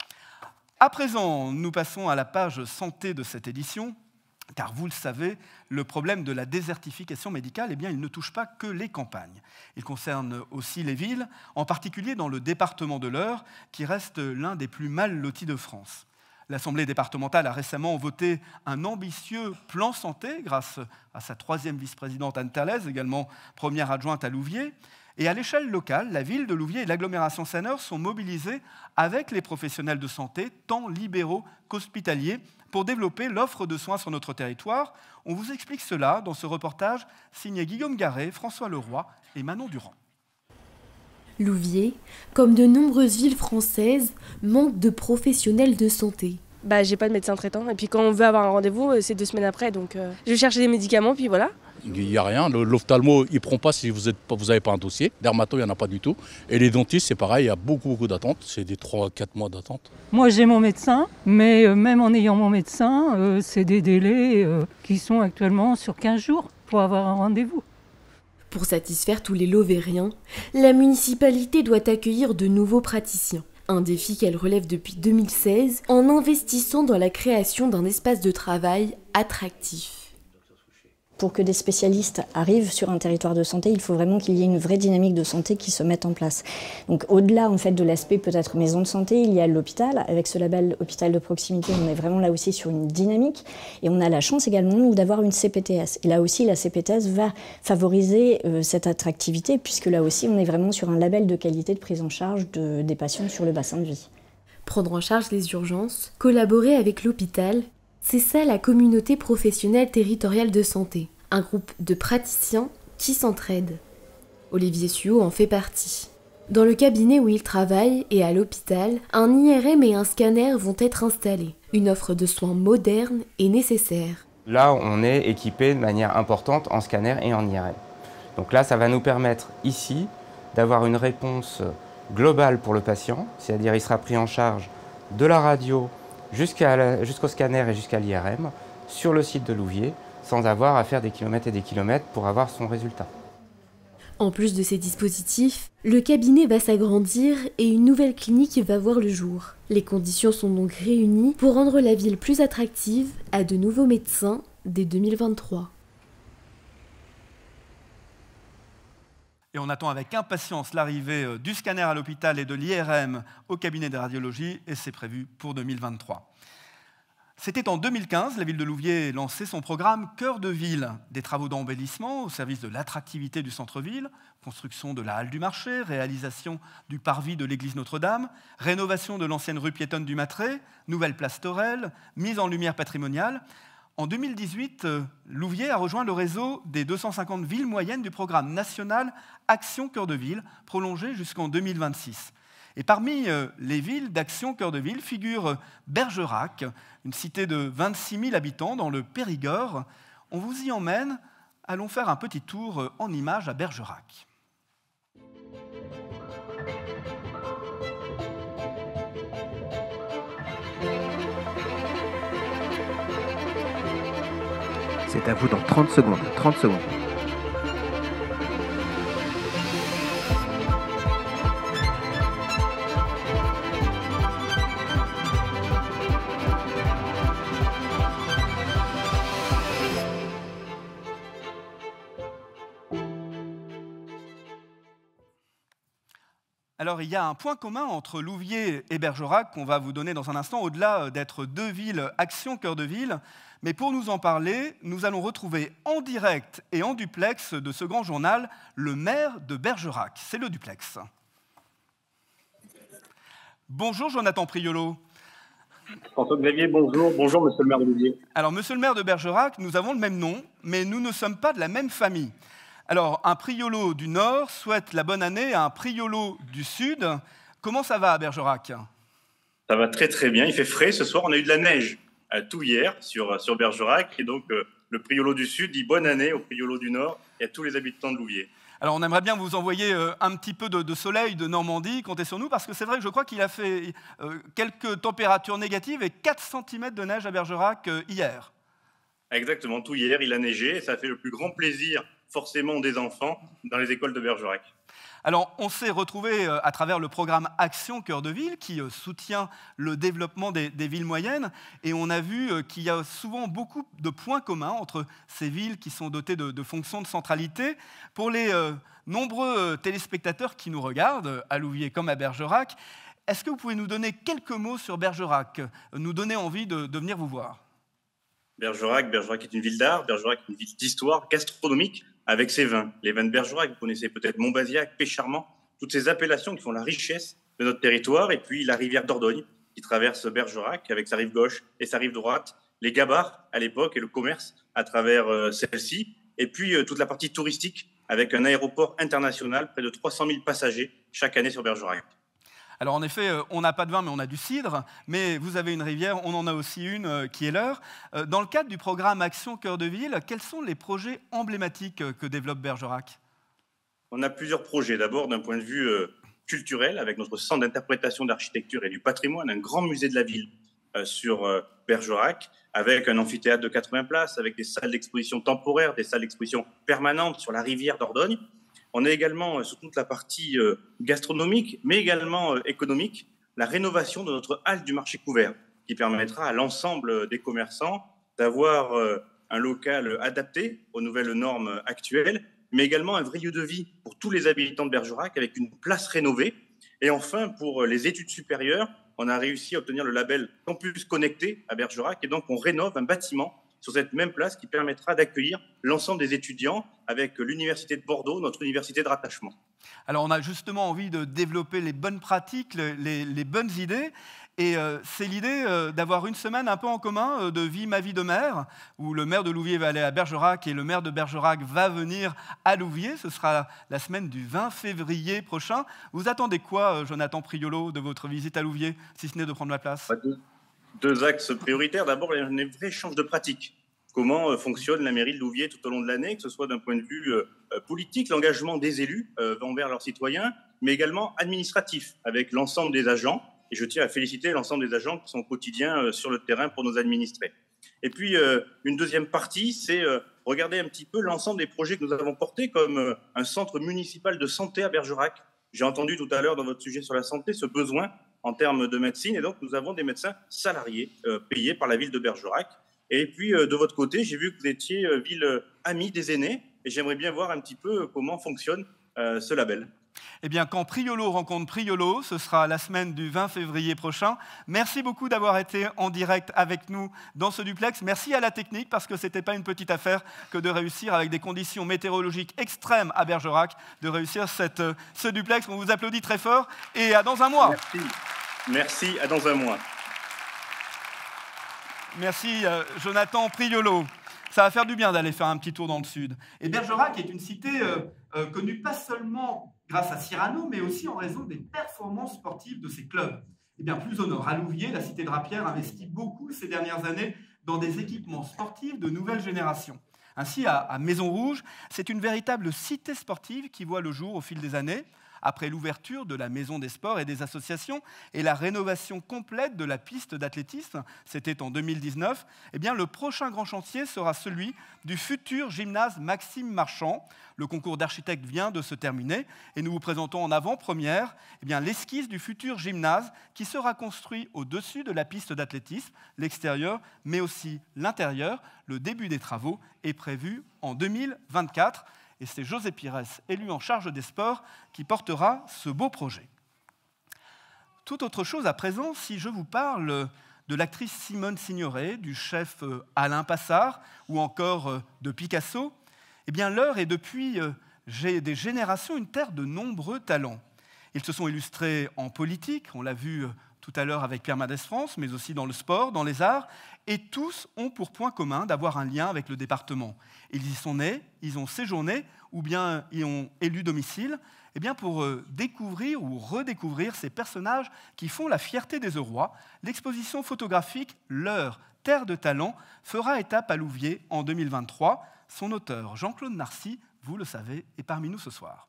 À présent, nous passons à la page santé de cette édition, car vous le savez, le problème de la désertification médicale, eh bien, il ne touche pas que les campagnes. Il concerne aussi les villes, en particulier dans le département de l'Eure, qui reste l'un des plus mal lotis de France. L'Assemblée départementale a récemment voté un ambitieux plan santé grâce à sa troisième vice-présidente Anne Terlez, également première adjointe à Louviers. Et à l'échelle locale, la ville de Louviers et l'agglomération Seine-Eure sont mobilisés avec les professionnels de santé, tant libéraux qu'hospitaliers, pour développer l'offre de soins sur notre territoire. On vous explique cela dans ce reportage signé Guillaume Garret, François Leroy et Manon Durand. Louviers, comme de nombreuses villes françaises, manque de professionnels de santé. Bah, j'ai pas de médecin traitant et puis quand on veut avoir un rendez-vous, c'est deux semaines après, donc euh, je vais chercher des médicaments puis voilà. Il n'y a rien, l'ophtalmo il ne prend pas si vous n'avez pas un dossier, dermato il n'y en a pas du tout, et les dentistes c'est pareil, il y a beaucoup beaucoup d'attentes, c'est des trois à quatre mois d'attente. Moi j'ai mon médecin, mais euh, même en ayant mon médecin, euh, c'est des délais euh, qui sont actuellement sur quinze jours pour avoir un rendez-vous. Pour satisfaire tous les Lovériens, la municipalité doit accueillir de nouveaux praticiens. Un défi qu'elle relève depuis deux mille seize en investissant dans la création d'un espace de travail attractif. Pour que des spécialistes arrivent sur un territoire de santé, il faut vraiment qu'il y ait une vraie dynamique de santé qui se mette en place. Donc au-delà en fait de l'aspect peut-être maison de santé, il y a l'hôpital. Avec ce label hôpital de proximité, on est vraiment là aussi sur une dynamique. Et on a la chance également nous d'avoir une C P T S. Et là aussi, la C P T S va favoriser euh, cette attractivité puisque là aussi, on est vraiment sur un label de qualité de prise en charge de, des patients sur le bassin de vie. Prendre en charge les urgences, collaborer avec l'hôpital, c'est ça la communauté professionnelle territoriale de santé, un groupe de praticiens qui s'entraident. Olivier Suot en fait partie. Dans le cabinet où il travaille et à l'hôpital, un I R M et un scanner vont être installés. Une offre de soins moderne et nécessaire. Là, on est équipé de manière importante en scanner et en I R M. Donc là, ça va nous permettre ici d'avoir une réponse globale pour le patient, c'est-à-dire il sera pris en charge de la radio jusqu'à jusqu'au scanner et jusqu'à l'I R M sur le site de Louviers, sans avoir à faire des kilomètres et des kilomètres pour avoir son résultat. En plus de ces dispositifs, le cabinet va s'agrandir et une nouvelle clinique va voir le jour. Les conditions sont donc réunies pour rendre la ville plus attractive à de nouveaux médecins dès deux mille vingt-trois. Et on attend avec impatience l'arrivée du scanner à l'hôpital et de l'I R M au cabinet de radiologie, et c'est prévu pour deux mille vingt-trois. C'était en deux mille quinze, la ville de Louviers lançait son programme Cœur de ville, des travaux d'embellissement au service de l'attractivité du centre-ville, construction de la halle du marché, réalisation du parvis de l'église Notre-Dame, rénovation de l'ancienne rue piétonne du Matré, nouvelle place Torel, mise en lumière patrimoniale. En deux mille dix-huit, Louviers a rejoint le réseau des deux cent cinquante villes moyennes du programme national Action Cœur de Ville, prolongé jusqu'en deux mille vingt-six. Et parmi les villes d'Action Cœur de Ville figure Bergerac, une cité de vingt-six mille habitants dans le Périgord. On vous y emmène, allons faire un petit tour en images à Bergerac. C'est à vous dans trente secondes. trente secondes. Alors, il y a un point commun entre Louviers et Bergerac qu'on va vous donner dans un instant, au-delà d'être deux villes Action Cœur de Ville. Mais pour nous en parler, nous allons retrouver en direct et en duplex de ce grand journal le maire de Bergerac. C'est le duplex. Bonjour Jonathan Priolo. François-Xavier, bonjour. Bonjour monsieur le maire de Louviers. Alors monsieur le maire de Bergerac, nous avons le même nom, mais nous ne sommes pas de la même famille. Alors, un Priolo du Nord souhaite la bonne année à un Priolo du Sud. Comment ça va à Bergerac? Ça va très très bien, il fait frais ce soir, on a eu de la neige euh, tout hier sur, sur Bergerac, et donc euh, le Priolo du Sud dit bonne année au Priolo du Nord et à tous les habitants de Louviers. Alors on aimerait bien vous envoyer euh, un petit peu de, de soleil de Normandie, comptez sur nous, parce que c'est vrai que je crois qu'il a fait euh, quelques températures négatives et quatre centimètres de neige à Bergerac euh, hier. Exactement, tout hier il a neigé, et ça a fait le plus grand plaisir forcément des enfants dans les écoles de Bergerac. Alors, on s'est retrouvé à travers le programme Action Cœur de Ville qui soutient le développement des, des villes moyennes, et on a vu qu'il y a souvent beaucoup de points communs entre ces villes qui sont dotées de, de fonctions de centralité. Pour les euh, nombreux téléspectateurs qui nous regardent, à Louviers comme à Bergerac, est-ce que vous pouvez nous donner quelques mots sur Bergerac, nous donner envie de, de venir vous voir? Bergerac, Bergerac est une ville d'art, Bergerac est une ville d'histoire gastronomique, avec ses vins. Les vins de Bergerac, vous connaissez peut-être Montbazillac, Pécharmant, toutes ces appellations qui font la richesse de notre territoire, et puis la rivière Dordogne qui traverse Bergerac avec sa rive gauche et sa rive droite, les gabarres à l'époque et le commerce à travers euh, celle-ci, et puis euh, toute la partie touristique avec un aéroport international, près de trois cent mille passagers chaque année sur Bergerac. Alors en effet, on n'a pas de vin, mais on a du cidre. Mais vous avez une rivière, on en a aussi une qui est l'Eure. Dans le cadre du programme Action Cœur de Ville, quels sont les projets emblématiques que développe Bergerac? On a plusieurs projets. D'abord, d'un point de vue euh, culturel, avec notre centre d'interprétation d'architecture et du patrimoine, un grand musée de la ville euh, sur euh, Bergerac, avec un amphithéâtre de quatre-vingts places, avec des salles d'exposition temporaires, des salles d'exposition permanentes sur la rivière Dordogne. On a également, sur toute la partie gastronomique, mais également économique, la rénovation de notre halle du marché couvert, qui permettra à l'ensemble des commerçants d'avoir un local adapté aux nouvelles normes actuelles, mais également un vrai lieu de vie pour tous les habitants de Bergerac, avec une place rénovée. Et enfin, pour les études supérieures, on a réussi à obtenir le label Campus Connecté à Bergerac, et donc on rénove un bâtiment sur cette même place qui permettra d'accueillir l'ensemble des étudiants avec l'Université de Bordeaux, notre université de rattachement. Alors on a justement envie de développer les bonnes pratiques, les, les bonnes idées, et euh, c'est l'idée euh, d'avoir une semaine un peu en commun euh, de Vie ma vie de maire, où le maire de Louviers va aller à Bergerac et le maire de Bergerac va venir à Louviers. Ce sera la semaine du vingt février prochain. Vous attendez quoi, euh, Jonathan Priolo, de votre visite à Louviers, si ce n'est de prendre la place? Deux axes prioritaires. D'abord, un vrai échange de pratiques. Comment fonctionne la mairie de Louviers tout au long de l'année, que ce soit d'un point de vue euh, politique, l'engagement des élus euh, envers leurs citoyens, mais également administratif, avec l'ensemble des agents. Et je tiens à féliciter l'ensemble des agents qui sont au quotidien euh, sur le terrain pour nos administrés. Et puis, euh, une deuxième partie, c'est euh, regarder un petit peu l'ensemble des projets que nous avons portés, comme euh, un centre municipal de santé à Bergerac. J'ai entendu tout à l'heure dans votre sujet sur la santé ce besoin en termes de médecine, et donc nous avons des médecins salariés euh, payés par la ville de Bergerac. Et puis euh, de votre côté, j'ai vu que vous étiez euh, ville euh, amie des aînés, et j'aimerais bien voir un petit peu comment fonctionne euh, ce label. Eh bien, quand Priolo rencontre Priolo, ce sera la semaine du vingt février prochain. Merci beaucoup d'avoir été en direct avec nous dans ce duplex. Merci à la technique, parce que ce n'était pas une petite affaire que de réussir, avec des conditions météorologiques extrêmes à Bergerac, de réussir cette, ce duplex. On vous applaudit très fort, et à dans un mois. Merci. Merci, à dans un mois. Merci, euh, Jonathan Priolo. Ça va faire du bien d'aller faire un petit tour dans le sud. Et Bergerac est une cité euh, euh, connue pas seulement grâce à Cyrano, mais aussi en raison des performances sportives de ses clubs. Et bien plus au nord, à Louviers, la cité drapière investit beaucoup ces dernières années dans des équipements sportifs de nouvelle génération. Ainsi, à, à Maison-Rouge, c'est une véritable cité sportive qui voit le jour au fil des années. Après l'ouverture de la Maison des Sports et des Associations et la rénovation complète de la piste d'athlétisme, c'était en deux mille dix-neuf, eh bien, le prochain grand chantier sera celui du futur gymnase Maxime Marchand. Le concours d'architectes vient de se terminer et nous vous présentons en avant-première eh bien, l'esquisse du futur gymnase qui sera construit au-dessus de la piste d'athlétisme, l'extérieur, mais aussi l'intérieur. Le début des travaux est prévu en deux mille vingt-quatre. Et c'est José Pires, élu en charge des sports, qui portera ce beau projet. tout autre chose à présent si je vous parle de l'actrice Simone Signoret, du chef Alain Passard ou encore de Picasso. Eh bien, l'Eure est depuis des générations une terre de nombreux talents. Ils se sont illustrés en politique, on l'a vu tout à l'heure avec Pierre Mendès France, mais aussi dans le sport, dans les arts, et tous ont pour point commun d'avoir un lien avec le département. Ils y sont nés, ils ont séjourné, ou bien ils ont élu domicile, eh bien pour découvrir ou redécouvrir ces personnages qui font la fierté des Eurois. L'exposition photographique L'Eure, terre de talent, fera étape à Louviers en deux mille vingt-trois. Son auteur, Jean-Claude Narcy, vous le savez, est parmi nous ce soir.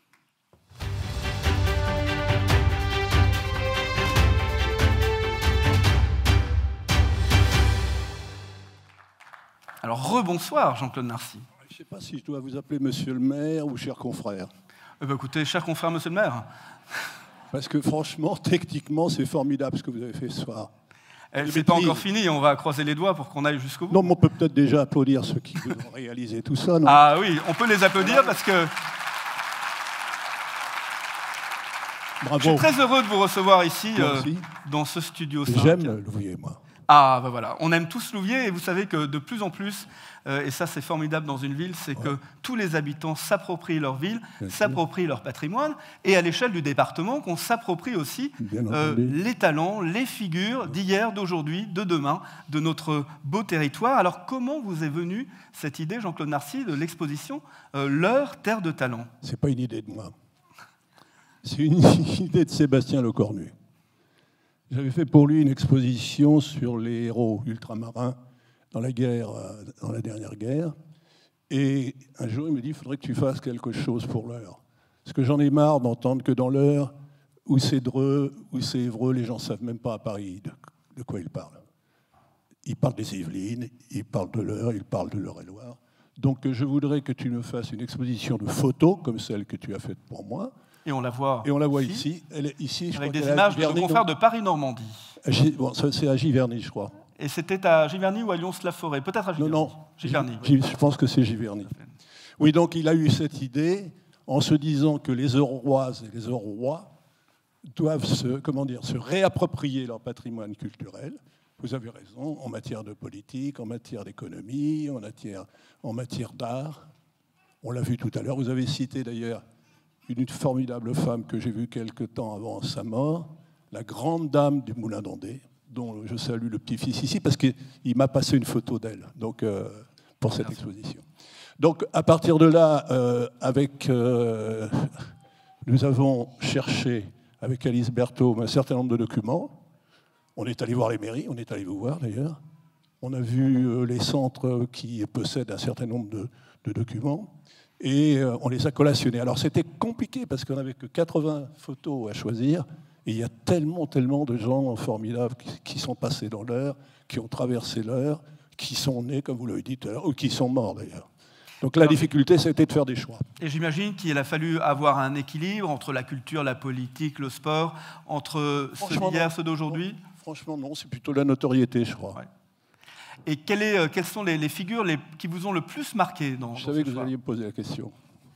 Alors, rebonsoir, Jean-Claude Narcy. Je ne sais pas si je dois vous appeler monsieur le maire ou cher confrère. Eh bien, écoutez, cher confrère, monsieur le maire. Parce que franchement, techniquement, c'est formidable ce que vous avez fait ce soir. C'est pas encore fini, on va croiser les doigts pour qu'on aille jusqu'au bout. Non, mais on peut peut-être déjà applaudir ceux qui ont réalisé tout ça, non? Ah oui, on peut les applaudir parce que... Bravo. Je suis très heureux de vous recevoir ici, euh, dans ce studio cinq. J'aime Louviers, moi. Ah, ben voilà, on aime tous Louviers et vous savez que de plus en plus, euh, et ça c'est formidable dans une ville, c'est que tous les habitants s'approprient leur ville, s'approprient leur patrimoine, et à l'échelle du département, qu'on s'approprie aussi euh, les talents, les figures d'hier, d'aujourd'hui, de demain, de notre beau territoire. Alors comment vous est venue cette idée, Jean-Claude Narcy, de l'exposition euh, L'Eure, terre de talent? C'est pas une idée de moi. C'est une idée de Sébastien Lecornu. J'avais fait pour lui une exposition sur les héros ultramarins dans la guerre, dans la dernière guerre. Et un jour, il me dit, il faudrait que tu fasses quelque chose pour l'Eure. Parce que j'en ai marre d'entendre que dans l'Eure, où c'est Dreux, où c'est Évreux, les gens ne savent même pas à Paris de, de quoi ils parlent. Ils parlent des Yvelines, ils parlent de l'Eure, ils parlent de l'Eure-et-Loire. Donc je voudrais que tu me fasses une exposition de photos, comme celle que tu as faite pour moi. Et on la voit, Et on la voit ici, ici. Elle est ici je avec crois des images de nos Giverny, confrères donc... de Paris-Normandie. Bon, c'est à Giverny, je crois. Et c'était à Giverny ou à Lyons-la-Forêt? Peut-être à Giverny. Non, non, Giverny. G- Je pense que c'est Giverny. Oui, donc il a eu cette idée en se disant que les Euroises et les Eurois doivent se, comment dire, se réapproprier leur patrimoine culturel. Vous avez raison, en matière de politique, en matière d'économie, en matière, en matière d'art. On l'a vu tout à l'heure. Vous avez cité d'ailleurs une formidable femme que j'ai vue quelque temps avant sa mort, la grande dame du Moulin d'Andé, dont je salue le petit-fils ici, parce qu'il m'a passé une photo d'elle donc, euh, pour cette Merci. exposition. Donc, à partir de là, euh, avec, euh, nous avons cherché, avec Alice Berthaud, un certain nombre de documents. On est allé voir les mairies, on est allé vous voir d'ailleurs. On a vu euh, les centres qui possèdent un certain nombre de, de documents. Et euh, on les a collationnés. Alors, c'était compliqué, parce qu'on n'avait que quatre-vingts photos à choisir. Et il y a tellement, tellement de gens formidables qui, qui sont passés dans l'Eure, qui ont traversé l'Eure, qui sont nés, comme vous l'avez dit tout à l'heure, ou qui sont morts d'ailleurs. Donc la difficulté, c'était de faire des choix. Et j'imagine qu'il a fallu avoir un équilibre entre la culture, la politique, le sport, entre ceux d'hier, ceux d'aujourd'hui. Franchement, non, c'est plutôt la notoriété, je crois. Ouais. Et quelle est, euh, quelles sont les, les figures les, qui vous ont le plus marqué dans, Je dans savais ce que vous choix? alliez me poser la question.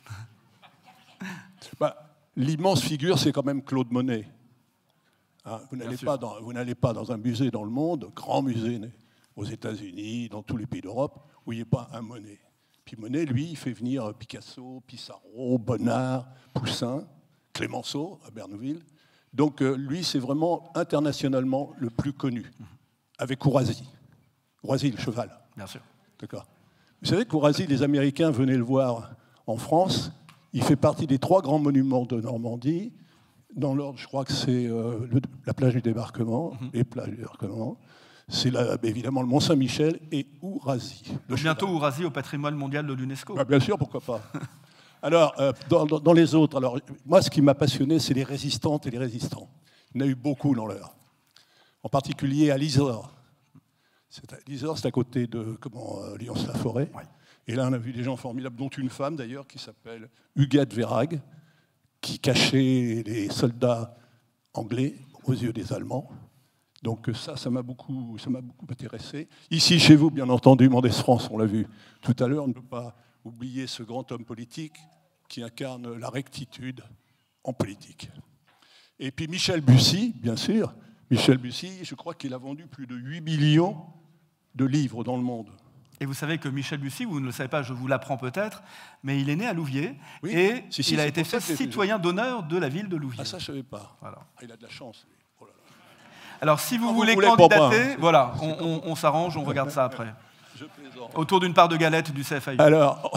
bah, L'immense figure, c'est quand même Claude Monet. Hein, vous n'allez pas, pas dans un musée dans le monde, grand musée aux États-Unis, dans tous les pays d'Europe, où il n'y a pas un Monet. Puis Monet, lui, il fait venir Picasso, Pissarro, Bonnard, Poussin, Clémenceau à Bernouville. Donc euh, lui, c'est vraiment internationalement le plus connu, avec Courasi. Courasi, le cheval. Bien sûr. D'accord. Vous savez que Courasi, les Américains venaient le voir en France. Il fait partie des trois grands monuments de Normandie. Dans l'ordre, je crois que c'est euh, le, la plage du débarquement, mm-hmm. les plages du débarquement. C'est là, évidemment le Mont-Saint-Michel et Ourasi. Bientôt Ourasi au patrimoine mondial de l'UNESCO. Bah, bien sûr, pourquoi pas. Alors, euh, dans, dans, dans les autres, alors, moi, ce qui m'a passionné, c'est les résistantes et les résistants. Il y en a eu beaucoup dans l'Eure. En particulier à l'Isère. L'Isère, c'est à côté de comment, euh, Lyons-la-Forêt. Ouais. Et là, on a vu des gens formidables, dont une femme, d'ailleurs, qui s'appelle Huguette Verhaeghe, qui cachait les soldats anglais aux yeux des Allemands. Donc ça, ça m'a beaucoup, ça m'a beaucoup intéressé. Ici, chez vous, bien entendu, Mendès France, on l'a vu tout à l'heure, on ne peut pas oublier ce grand homme politique qui incarne la rectitude en politique. Et puis Michel Bussy, bien sûr. Michel Bussy, je crois qu'il a vendu plus de huit millions de livres dans le monde. Et vous savez que Michel Bussy, vous ne le savez pas, je vous l'apprends peut-être, mais il est né à Louviers Oui. et Si, si, il a c'est été pour ça fait que j'ai- citoyen d'honneur de la ville de Louviers. Ah, ça, je ne savais pas. Voilà. Ah, il a de la chance. lui. Oh là là. Alors, si vous Ah, vous voulez voulez pour candidater, moi. voilà, on, on- on s'arrange, on regarde ça après. Je plaisante. Autour d'une part de galette du C F A U. Alors,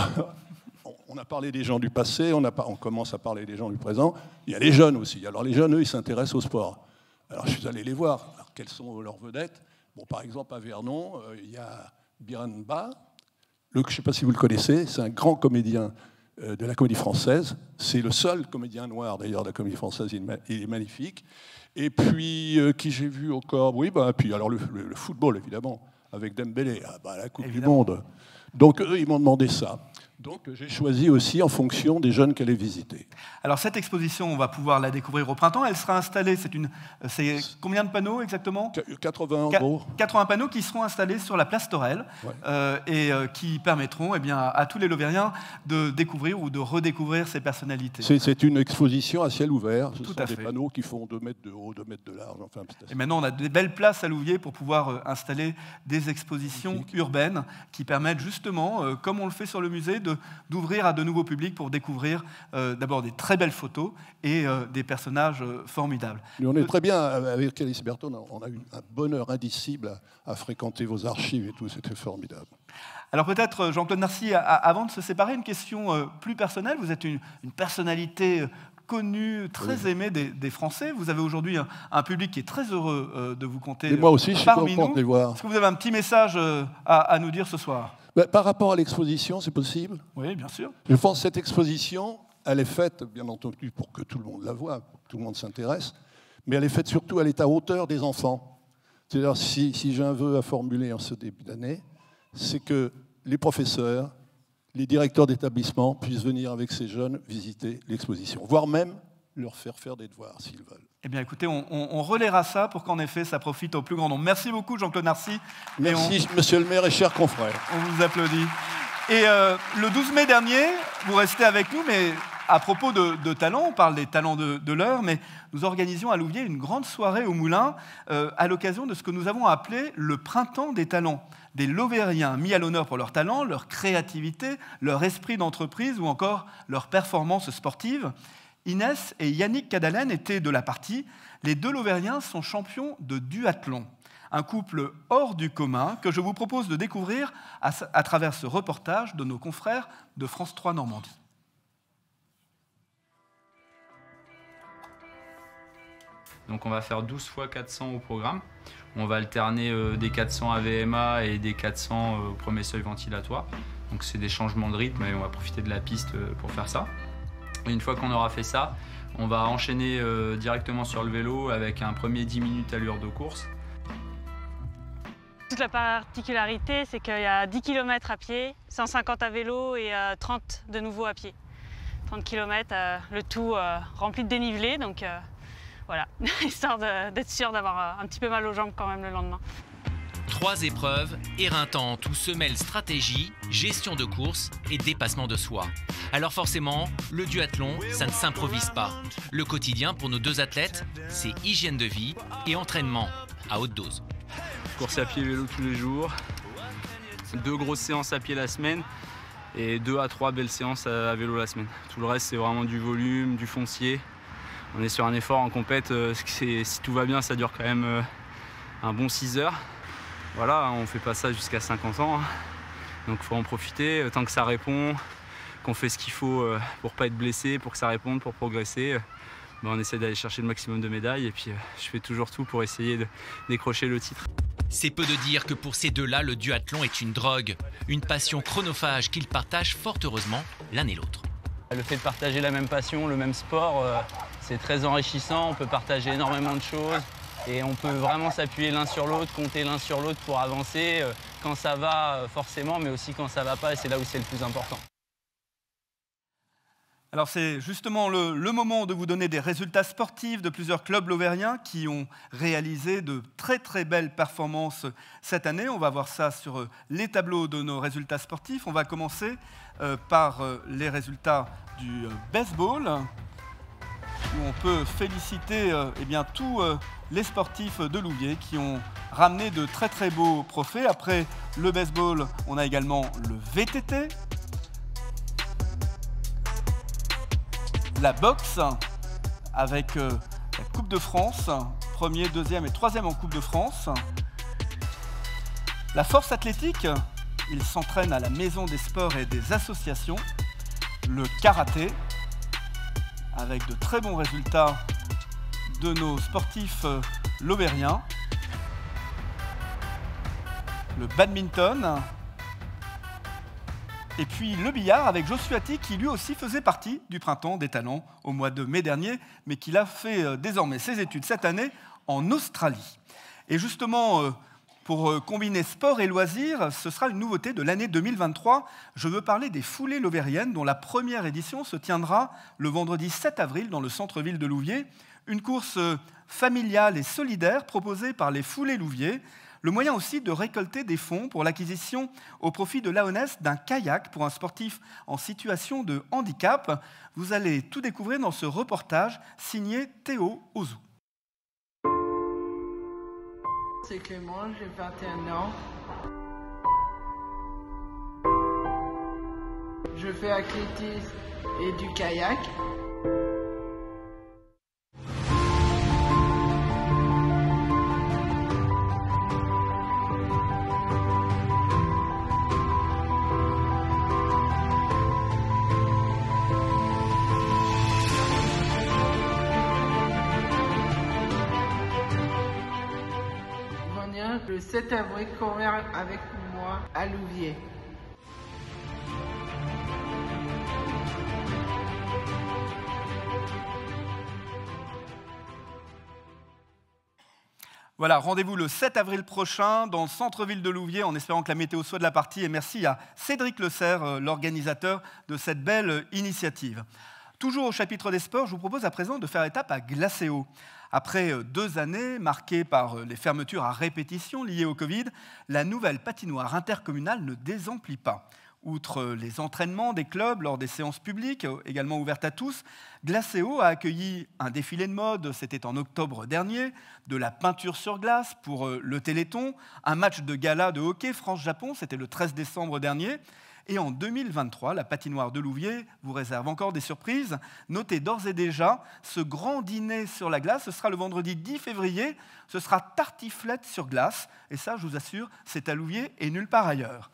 on a parlé des gens du passé, on, a pas, on commence à parler des gens du présent. Il y a les jeunes aussi. Alors, les jeunes, eux, ils s'intéressent au sport. Alors, je suis allé les voir. Alors, quelles sont leurs vedettes? Bon, par exemple, à Vernon, euh, il y a Biranba. Le, je ne sais pas si vous le connaissez, c'est un grand comédien euh, de la comédie française. C'est le seul comédien noir, d'ailleurs, de la comédie française. Il, ma- il est magnifique. Et puis, euh, qui j'ai vu encore? Oui, bah, puis alors le, le- le football, évidemment, avec Dembélé, ah, bah, la Coupe Évidemment. du Monde. Donc, eux, ils m'ont demandé ça. Donc, j'ai choisi aussi en fonction des jeunes qu'elle allait visiter. Alors, cette exposition, on va pouvoir la découvrir au printemps. Elle sera installée, c'est une, c'est combien de panneaux exactement? quatre-vingts, en Qua- gros. quatre-vingts panneaux qui seront installés sur la place Torel Ouais. euh, et euh, qui permettront eh bien, à, à tous les Lovériens de découvrir ou de redécouvrir ces personnalités. C'est c'est une exposition à ciel ouvert. Ce Tout sont à des fait. panneaux qui font deux mètres de haut, deux mètres de large. Enfin, c'est assez- Et maintenant, on a des belles places à Louviers pour pouvoir euh, installer des expositions urbaines qui permettent justement, euh, comme on le fait sur le musée, de- d'ouvrir à de nouveaux publics pour découvrir euh, d'abord des très belles photos et euh, des personnages euh, formidables. Mais on est très bien, avec Alice Berton, on a eu un bonheur indicible à, à fréquenter vos archives et tout, c'était formidable. Alors peut-être, euh, Jean-Claude Narcy, a- a- avant de se séparer, une question euh, plus personnelle. Vous êtes une, une personnalité euh, connue, très Oui. aimée des, des Français. Vous avez aujourd'hui un, un public qui est très heureux euh, de vous compter Et moi aussi, je suis parmi content nous. de les voir. Est-ce que vous avez un petit message euh, à, à nous dire ce soir? Ben, par rapport à l'exposition, c'est possible? Oui, bien sûr. Je pense que cette exposition, elle est faite, bien entendu, pour que tout le monde la voie, pour que tout le monde s'intéresse, mais elle est faite surtout, elle est à hauteur des enfants. C'est-à-dire, si, si j'ai un vœu à formuler en ce début d'année, c'est que les professeurs, les directeurs d'établissement puissent venir avec ces jeunes visiter l'exposition, voire même leur faire faire des devoirs s'ils veulent. Eh bien, écoutez, on, on, on relaiera ça pour qu'en effet, ça profite au plus grand nombre. Merci beaucoup, Jean-Claude Narcy. Merci, monsieur le maire et chers confrères. On vous applaudit. Et euh, le douze mai dernier, vous restez avec nous, mais à propos de, de talents, on parle des talents de, de l'heure, mais nous organisions à Louviers une grande soirée au Moulin euh, à l'occasion de ce que nous avons appelé le Printemps des talents. Des Lovériens mis à l'honneur pour leur talent, leur créativité, leur esprit d'entreprise ou encore leur performance sportive. Inès et Yannick Cadalen étaient de la partie. Les deux Lovériens sont champions de duathlon. Un couple hors du commun que je vous propose de découvrir à, à travers ce reportage de nos confrères de France trois Normandie. Donc on va faire douze fois quatre cents au programme. On va alterner euh, des quatre cents A V M A et des quatre cents euh, au premier seuil ventilatoire. Donc c'est des changements de rythme et on va profiter de la piste euh, pour faire ça. Et une fois qu'on aura fait ça, on va enchaîner euh, directement sur le vélo avec un premier dix minutes allure de course. Toute la particularité, c'est qu'il y a dix kilomètres à pied, cent cinquante à vélo et euh, trente de nouveau à pied. trente kilomètres, euh, le tout euh, rempli de dénivelé, donc euh, voilà, histoire d'être sûr d'avoir euh, un petit peu mal aux jambes quand même le lendemain. Trois épreuves éreintantes où se mêlent stratégie, gestion de course et dépassement de soi. Alors forcément, le duathlon, ça ne s'improvise pas. Le quotidien pour nos deux athlètes, c'est hygiène de vie et entraînement à haute dose. Course à pied vélo tous les jours, deux grosses séances à pied la semaine et deux à trois belles séances à vélo la semaine. Tout le reste, c'est vraiment du volume, du foncier. On est sur un effort en compète, si tout va bien, ça dure quand même un bon six heures. Voilà, on ne fait pas ça jusqu'à cinquante ans, donc il faut en profiter tant que ça répond, qu'on fait ce qu'il faut pour ne pas être blessé, pour que ça réponde, pour progresser. Ben on essaie d'aller chercher le maximum de médailles et puis je fais toujours tout pour essayer de décrocher le titre. C'est peu de dire que pour ces deux-là, le duathlon est une drogue, une passion chronophage qu'ils partagent fort heureusement l'un et l'autre. Le fait de partager la même passion, le même sport, c'est très enrichissant, on peut partager énormément de choses. Et on peut vraiment s'appuyer l'un sur l'autre, compter l'un sur l'autre pour avancer, quand ça va forcément, mais aussi quand ça va pas, et c'est là où c'est le plus important. Alors c'est justement le, le moment de vous donner des résultats sportifs de plusieurs clubs lovériens qui ont réalisé de très très belles performances cette année. On va voir ça sur les tableaux de nos résultats sportifs. On va commencer euh, par euh, les résultats du euh, baseball. où on peut féliciter euh, eh bien, tous euh, les sportifs de Louviers qui ont ramené de très très beaux trophées. Après le baseball, on a également le V T T, la boxe avec euh, la Coupe de France, premier, deuxième et troisième en Coupe de France. La force athlétique, ils s'entraînent à la Maison des sports et des associations. Le karaté, avec de très bons résultats de nos sportifs euh, lobériens. Le badminton. Et puis le billard avec Josuati qui lui aussi faisait partie du Printemps des Talents au mois de mai dernier, mais qui a fait euh, désormais ses études cette année en Australie. Et justement, euh, pour euh, combiner sport et loisirs, ce sera une nouveauté de l'année deux mille vingt-trois. Je veux parler des foulées lobériennes dont la première édition se tiendra le vendredi sept avril dans le centre-ville de Louviers. Une course euh, familiale et solidaire proposée par les foulées Louviers. Le moyen aussi de récolter des fonds pour l'acquisition au profit de l'A O N E S d'un kayak pour un sportif en situation de handicap. Vous allez tout découvrir dans ce reportage signé Théo Ozou. C'est Clément, j'ai vingt et un ans. Je fais athlétisme et du kayak. Le sept avril, courir avec moi à Louviers. Voilà, rendez-vous le sept avril prochain dans le centre-ville de Louviers en espérant que la météo soit de la partie. Et merci à Cédric Le Serre, l'organisateur de cette belle initiative. Toujours au chapitre des sports, je vous propose à présent de faire étape à Glacéau. Après deux années marquées par les fermetures à répétition liées au Covid, la nouvelle patinoire intercommunale ne désemplit pas. Outre les entraînements des clubs lors des séances publiques, également ouvertes à tous, Glacéau a accueilli un défilé de mode, c'était en octobre dernier, de la peinture sur glace pour le Téléthon, un match de gala de hockey France-Japon, c'était le treize décembre dernier. Et en deux mille vingt-trois, la patinoire de Louviers vous réserve encore des surprises. Notez d'ores et déjà, ce grand dîner sur la glace, ce sera le vendredi dix février, ce sera tartiflette sur glace. Et ça, je vous assure, c'est à Louviers et nulle part ailleurs.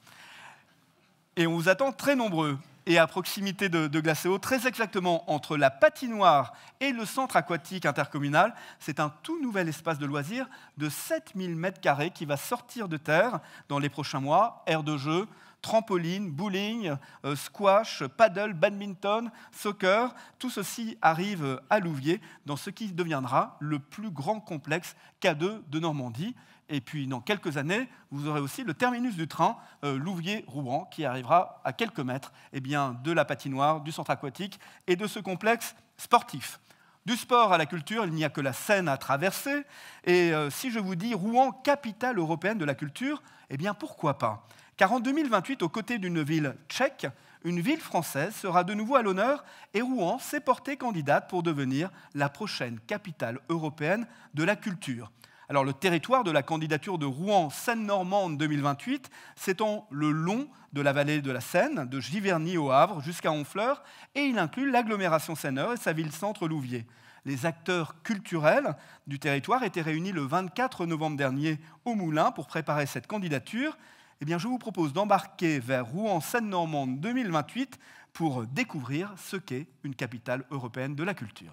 Et on vous attend très nombreux. Et à proximité de, de Glacéau, très exactement entre la patinoire et le centre aquatique intercommunal, c'est un tout nouvel espace de loisirs de sept mille mètres carrés qui va sortir de terre dans les prochains mois. Aires de jeu, trampoline, bowling, euh, squash, paddle, badminton, soccer, tout ceci arrive à Louviers dans ce qui deviendra le plus grand complexe K deux de Normandie. Et puis dans quelques années, vous aurez aussi le terminus du train euh, Louviers-Rouen qui arrivera à quelques mètres eh bien, de la patinoire, du centre aquatique et de ce complexe sportif. Du sport à la culture, il n'y a que la Seine à traverser. Et euh, si je vous dis Rouen, capitale européenne de la culture, eh bien pourquoi pas ? Car en deux mille vingt-huit, aux côtés d'une ville tchèque, une ville française sera de nouveau à l'honneur et Rouen s'est portée candidate pour devenir la prochaine capitale européenne de la culture. Alors le territoire de la candidature de Rouen Seine-Normande deux mille vingt-huit s'étend le long de la vallée de la Seine, de Giverny au Havre jusqu'à Honfleur, et il inclut l'agglomération Seineur et sa ville-centre Louviers. Les acteurs culturels du territoire étaient réunis le vingt-quatre novembre dernier au Moulin pour préparer cette candidature. Eh bien, je vous propose d'embarquer vers Rouen Seine-Normande deux mille vingt-huit pour découvrir ce qu'est une capitale européenne de la culture.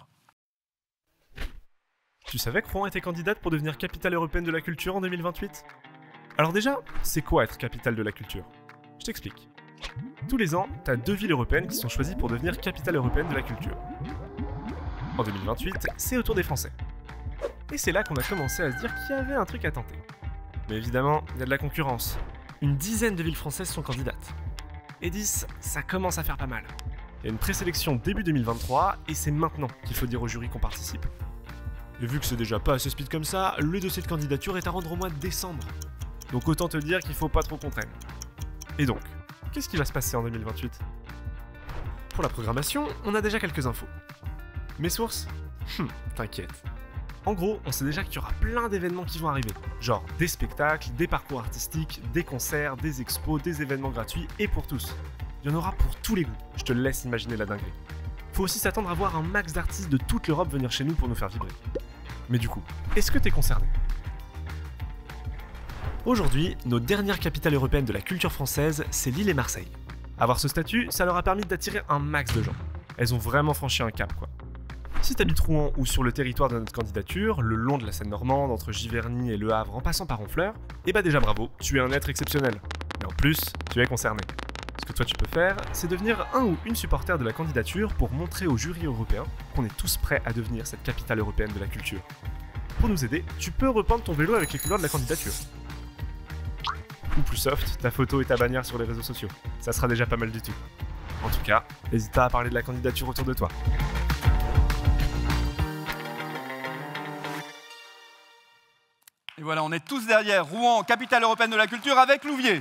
Tu savais que Rouen était candidate pour devenir capitale européenne de la culture en deux mille vingt-huit ? Alors déjà, c'est quoi être capitale de la culture ? Je t'explique. Tous les ans, t'as deux villes européennes qui sont choisies pour devenir capitale européenne de la culture. En deux mille vingt-huit, c'est au tour des Français. Et c'est là qu'on a commencé à se dire qu'il y avait un truc à tenter. Mais évidemment, il y a de la concurrence. Une dizaine de villes françaises sont candidates. Et dix, ça commence à faire pas mal. Il y a une présélection début deux mille vingt-trois, et c'est maintenant qu'il faut dire au jury qu'on participe. Et vu que c'est déjà pas assez speed comme ça, le dossier de candidature est à rendre au mois de décembre. Donc autant te dire qu'il faut pas trop qu'on traîne. Et donc, qu'est-ce qui va se passer en deux mille vingt-huit ? Pour la programmation, on a déjà quelques infos. Mes sources, Hum, t'inquiète. En gros, on sait déjà qu'il y aura plein d'événements qui vont arriver. Genre des spectacles, des parcours artistiques, des concerts, des expos, des événements gratuits et pour tous. Il y en aura pour tous les goûts. Je te laisse imaginer la dinguerie. Faut aussi s'attendre à voir un max d'artistes de toute l'Europe venir chez nous pour nous faire vibrer. Mais du coup, est-ce que t'es concerné? Aujourd'hui, nos dernières capitales européennes de la culture française, c'est Lille et Marseille. Avoir ce statut, ça leur a permis d'attirer un max de gens. Elles ont vraiment franchi un cap, quoi. Si t'habites Rouen ou sur le territoire de notre candidature, le long de la Seine normande, entre Giverny et Le Havre en passant par Honfleur, eh bah déjà bravo, tu es un être exceptionnel. Mais en plus, tu es concerné. Ce que toi tu peux faire, c'est devenir un ou une supporter de la candidature pour montrer au jury européen qu'on est tous prêts à devenir cette capitale européenne de la culture. Pour nous aider, tu peux repeindre ton vélo avec les couleurs de la candidature. Ou plus soft, ta photo et ta bannière sur les réseaux sociaux. Ça sera déjà pas mal du tout. En tout cas, n'hésite pas à parler de la candidature autour de toi. Et voilà, on est tous derrière Rouen, capitale européenne de la culture, avec Louviers.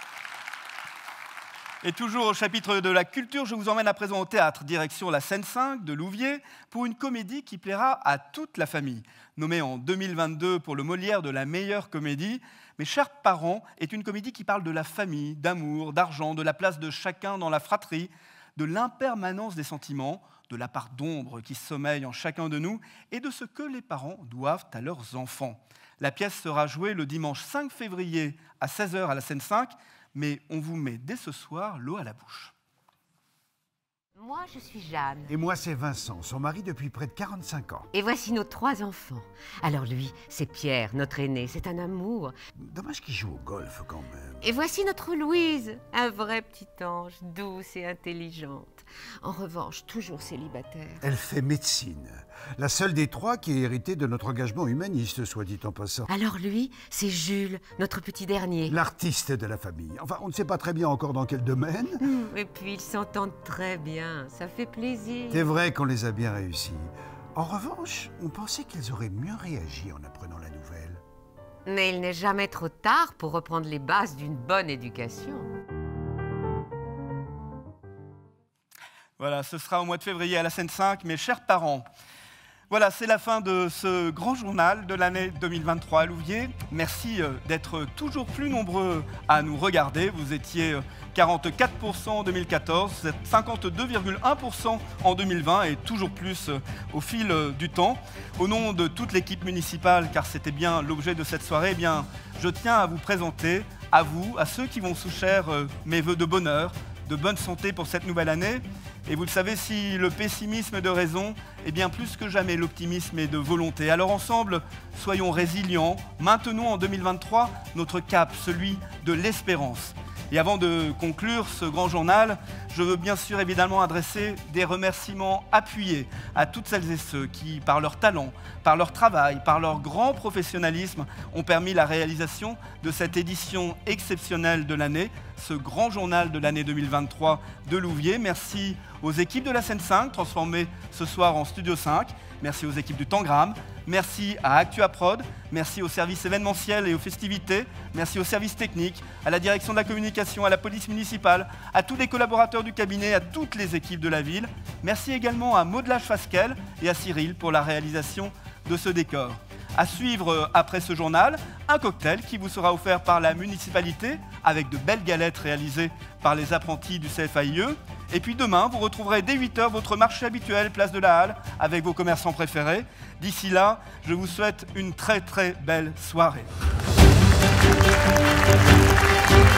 Et toujours au chapitre de la culture, je vous emmène à présent au théâtre, direction la scène cinq de Louviers, pour une comédie qui plaira à toute la famille. Nommée en deux mille vingt-deux pour le Molière de la meilleure comédie, Mes chers parents est une comédie qui parle de la famille, d'amour, d'argent, de la place de chacun dans la fratrie, de l'impermanence des sentiments, de la part d'ombre qui sommeille en chacun de nous et de ce que les parents doivent à leurs enfants. La pièce sera jouée le dimanche cinq février à seize heures à la scène cinq, mais on vous met dès ce soir l'eau à la bouche. Moi, je suis Jeanne. Et moi, c'est Vincent, son mari depuis près de quarante-cinq ans. Et voici nos trois enfants. Alors lui, c'est Pierre, notre aîné, c'est un amour. Dommage qu'il joue au golf quand même. Et voici notre Louise, un vrai petit ange, douce et intelligente. En revanche, toujours célibataire. Elle fait médecine. La seule des trois qui est héritée de notre engagement humaniste, soit dit en passant. Alors lui, c'est Jules, notre petit dernier. L'artiste de la famille. Enfin, on ne sait pas très bien encore dans quel domaine. Et puis, ils s'entendent très bien. Ça fait plaisir. C'est vrai qu'on les a bien réussis. En revanche, on pensait qu'ils auraient mieux réagi en apprenant la nouvelle. Mais il n'est jamais trop tard pour reprendre les bases d'une bonne éducation. Voilà, ce sera au mois de février à la scène cinq, mes chers parents. Voilà, c'est la fin de ce grand journal de l'année deux mille vingt-trois à Louviers. Merci d'être toujours plus nombreux à nous regarder. Vous étiez quarante-quatre pour cent en deux mille quatorze, cinquante-deux virgule un pour cent en deux mille vingt et toujours plus au fil du temps. Au nom de toute l'équipe municipale, car c'était bien l'objet de cette soirée, eh bien, je tiens à vous présenter, à vous, à ceux qui vont sous cher mes vœux de bonheur, de bonne santé pour cette nouvelle année. Et vous le savez, si le pessimisme est de raison, eh bien plus que jamais l'optimisme est de volonté. Alors ensemble, soyons résilients, maintenons en deux mille vingt-trois notre cap, celui de l'espérance. Et avant de conclure ce grand journal, je veux bien sûr évidemment adresser des remerciements appuyés à toutes celles et ceux qui, par leur talent, par leur travail, par leur grand professionnalisme, ont permis la réalisation de cette édition exceptionnelle de l'année, ce grand journal de l'année deux mille vingt-trois de Louviers. Merci aux équipes de la scène cinq, transformées ce soir en Studio cinq. Merci aux équipes du Tangram. Merci à ActuaProd. Merci au service événementiel et aux festivités. Merci au service technique, à la direction de la communication, à la police municipale, à tous les collaborateurs du cabinet, à toutes les équipes de la ville. Merci également à Maud Lage-Fasquelle et à Cyril pour la réalisation de ce décor. À suivre après ce journal, un cocktail qui vous sera offert par la municipalité avec de belles galettes réalisées par les apprentis du C F A I E. Et puis demain, vous retrouverez dès huit heures votre marché habituel, place de la Halle, avec vos commerçants préférés. D'ici là, je vous souhaite une très très belle soirée.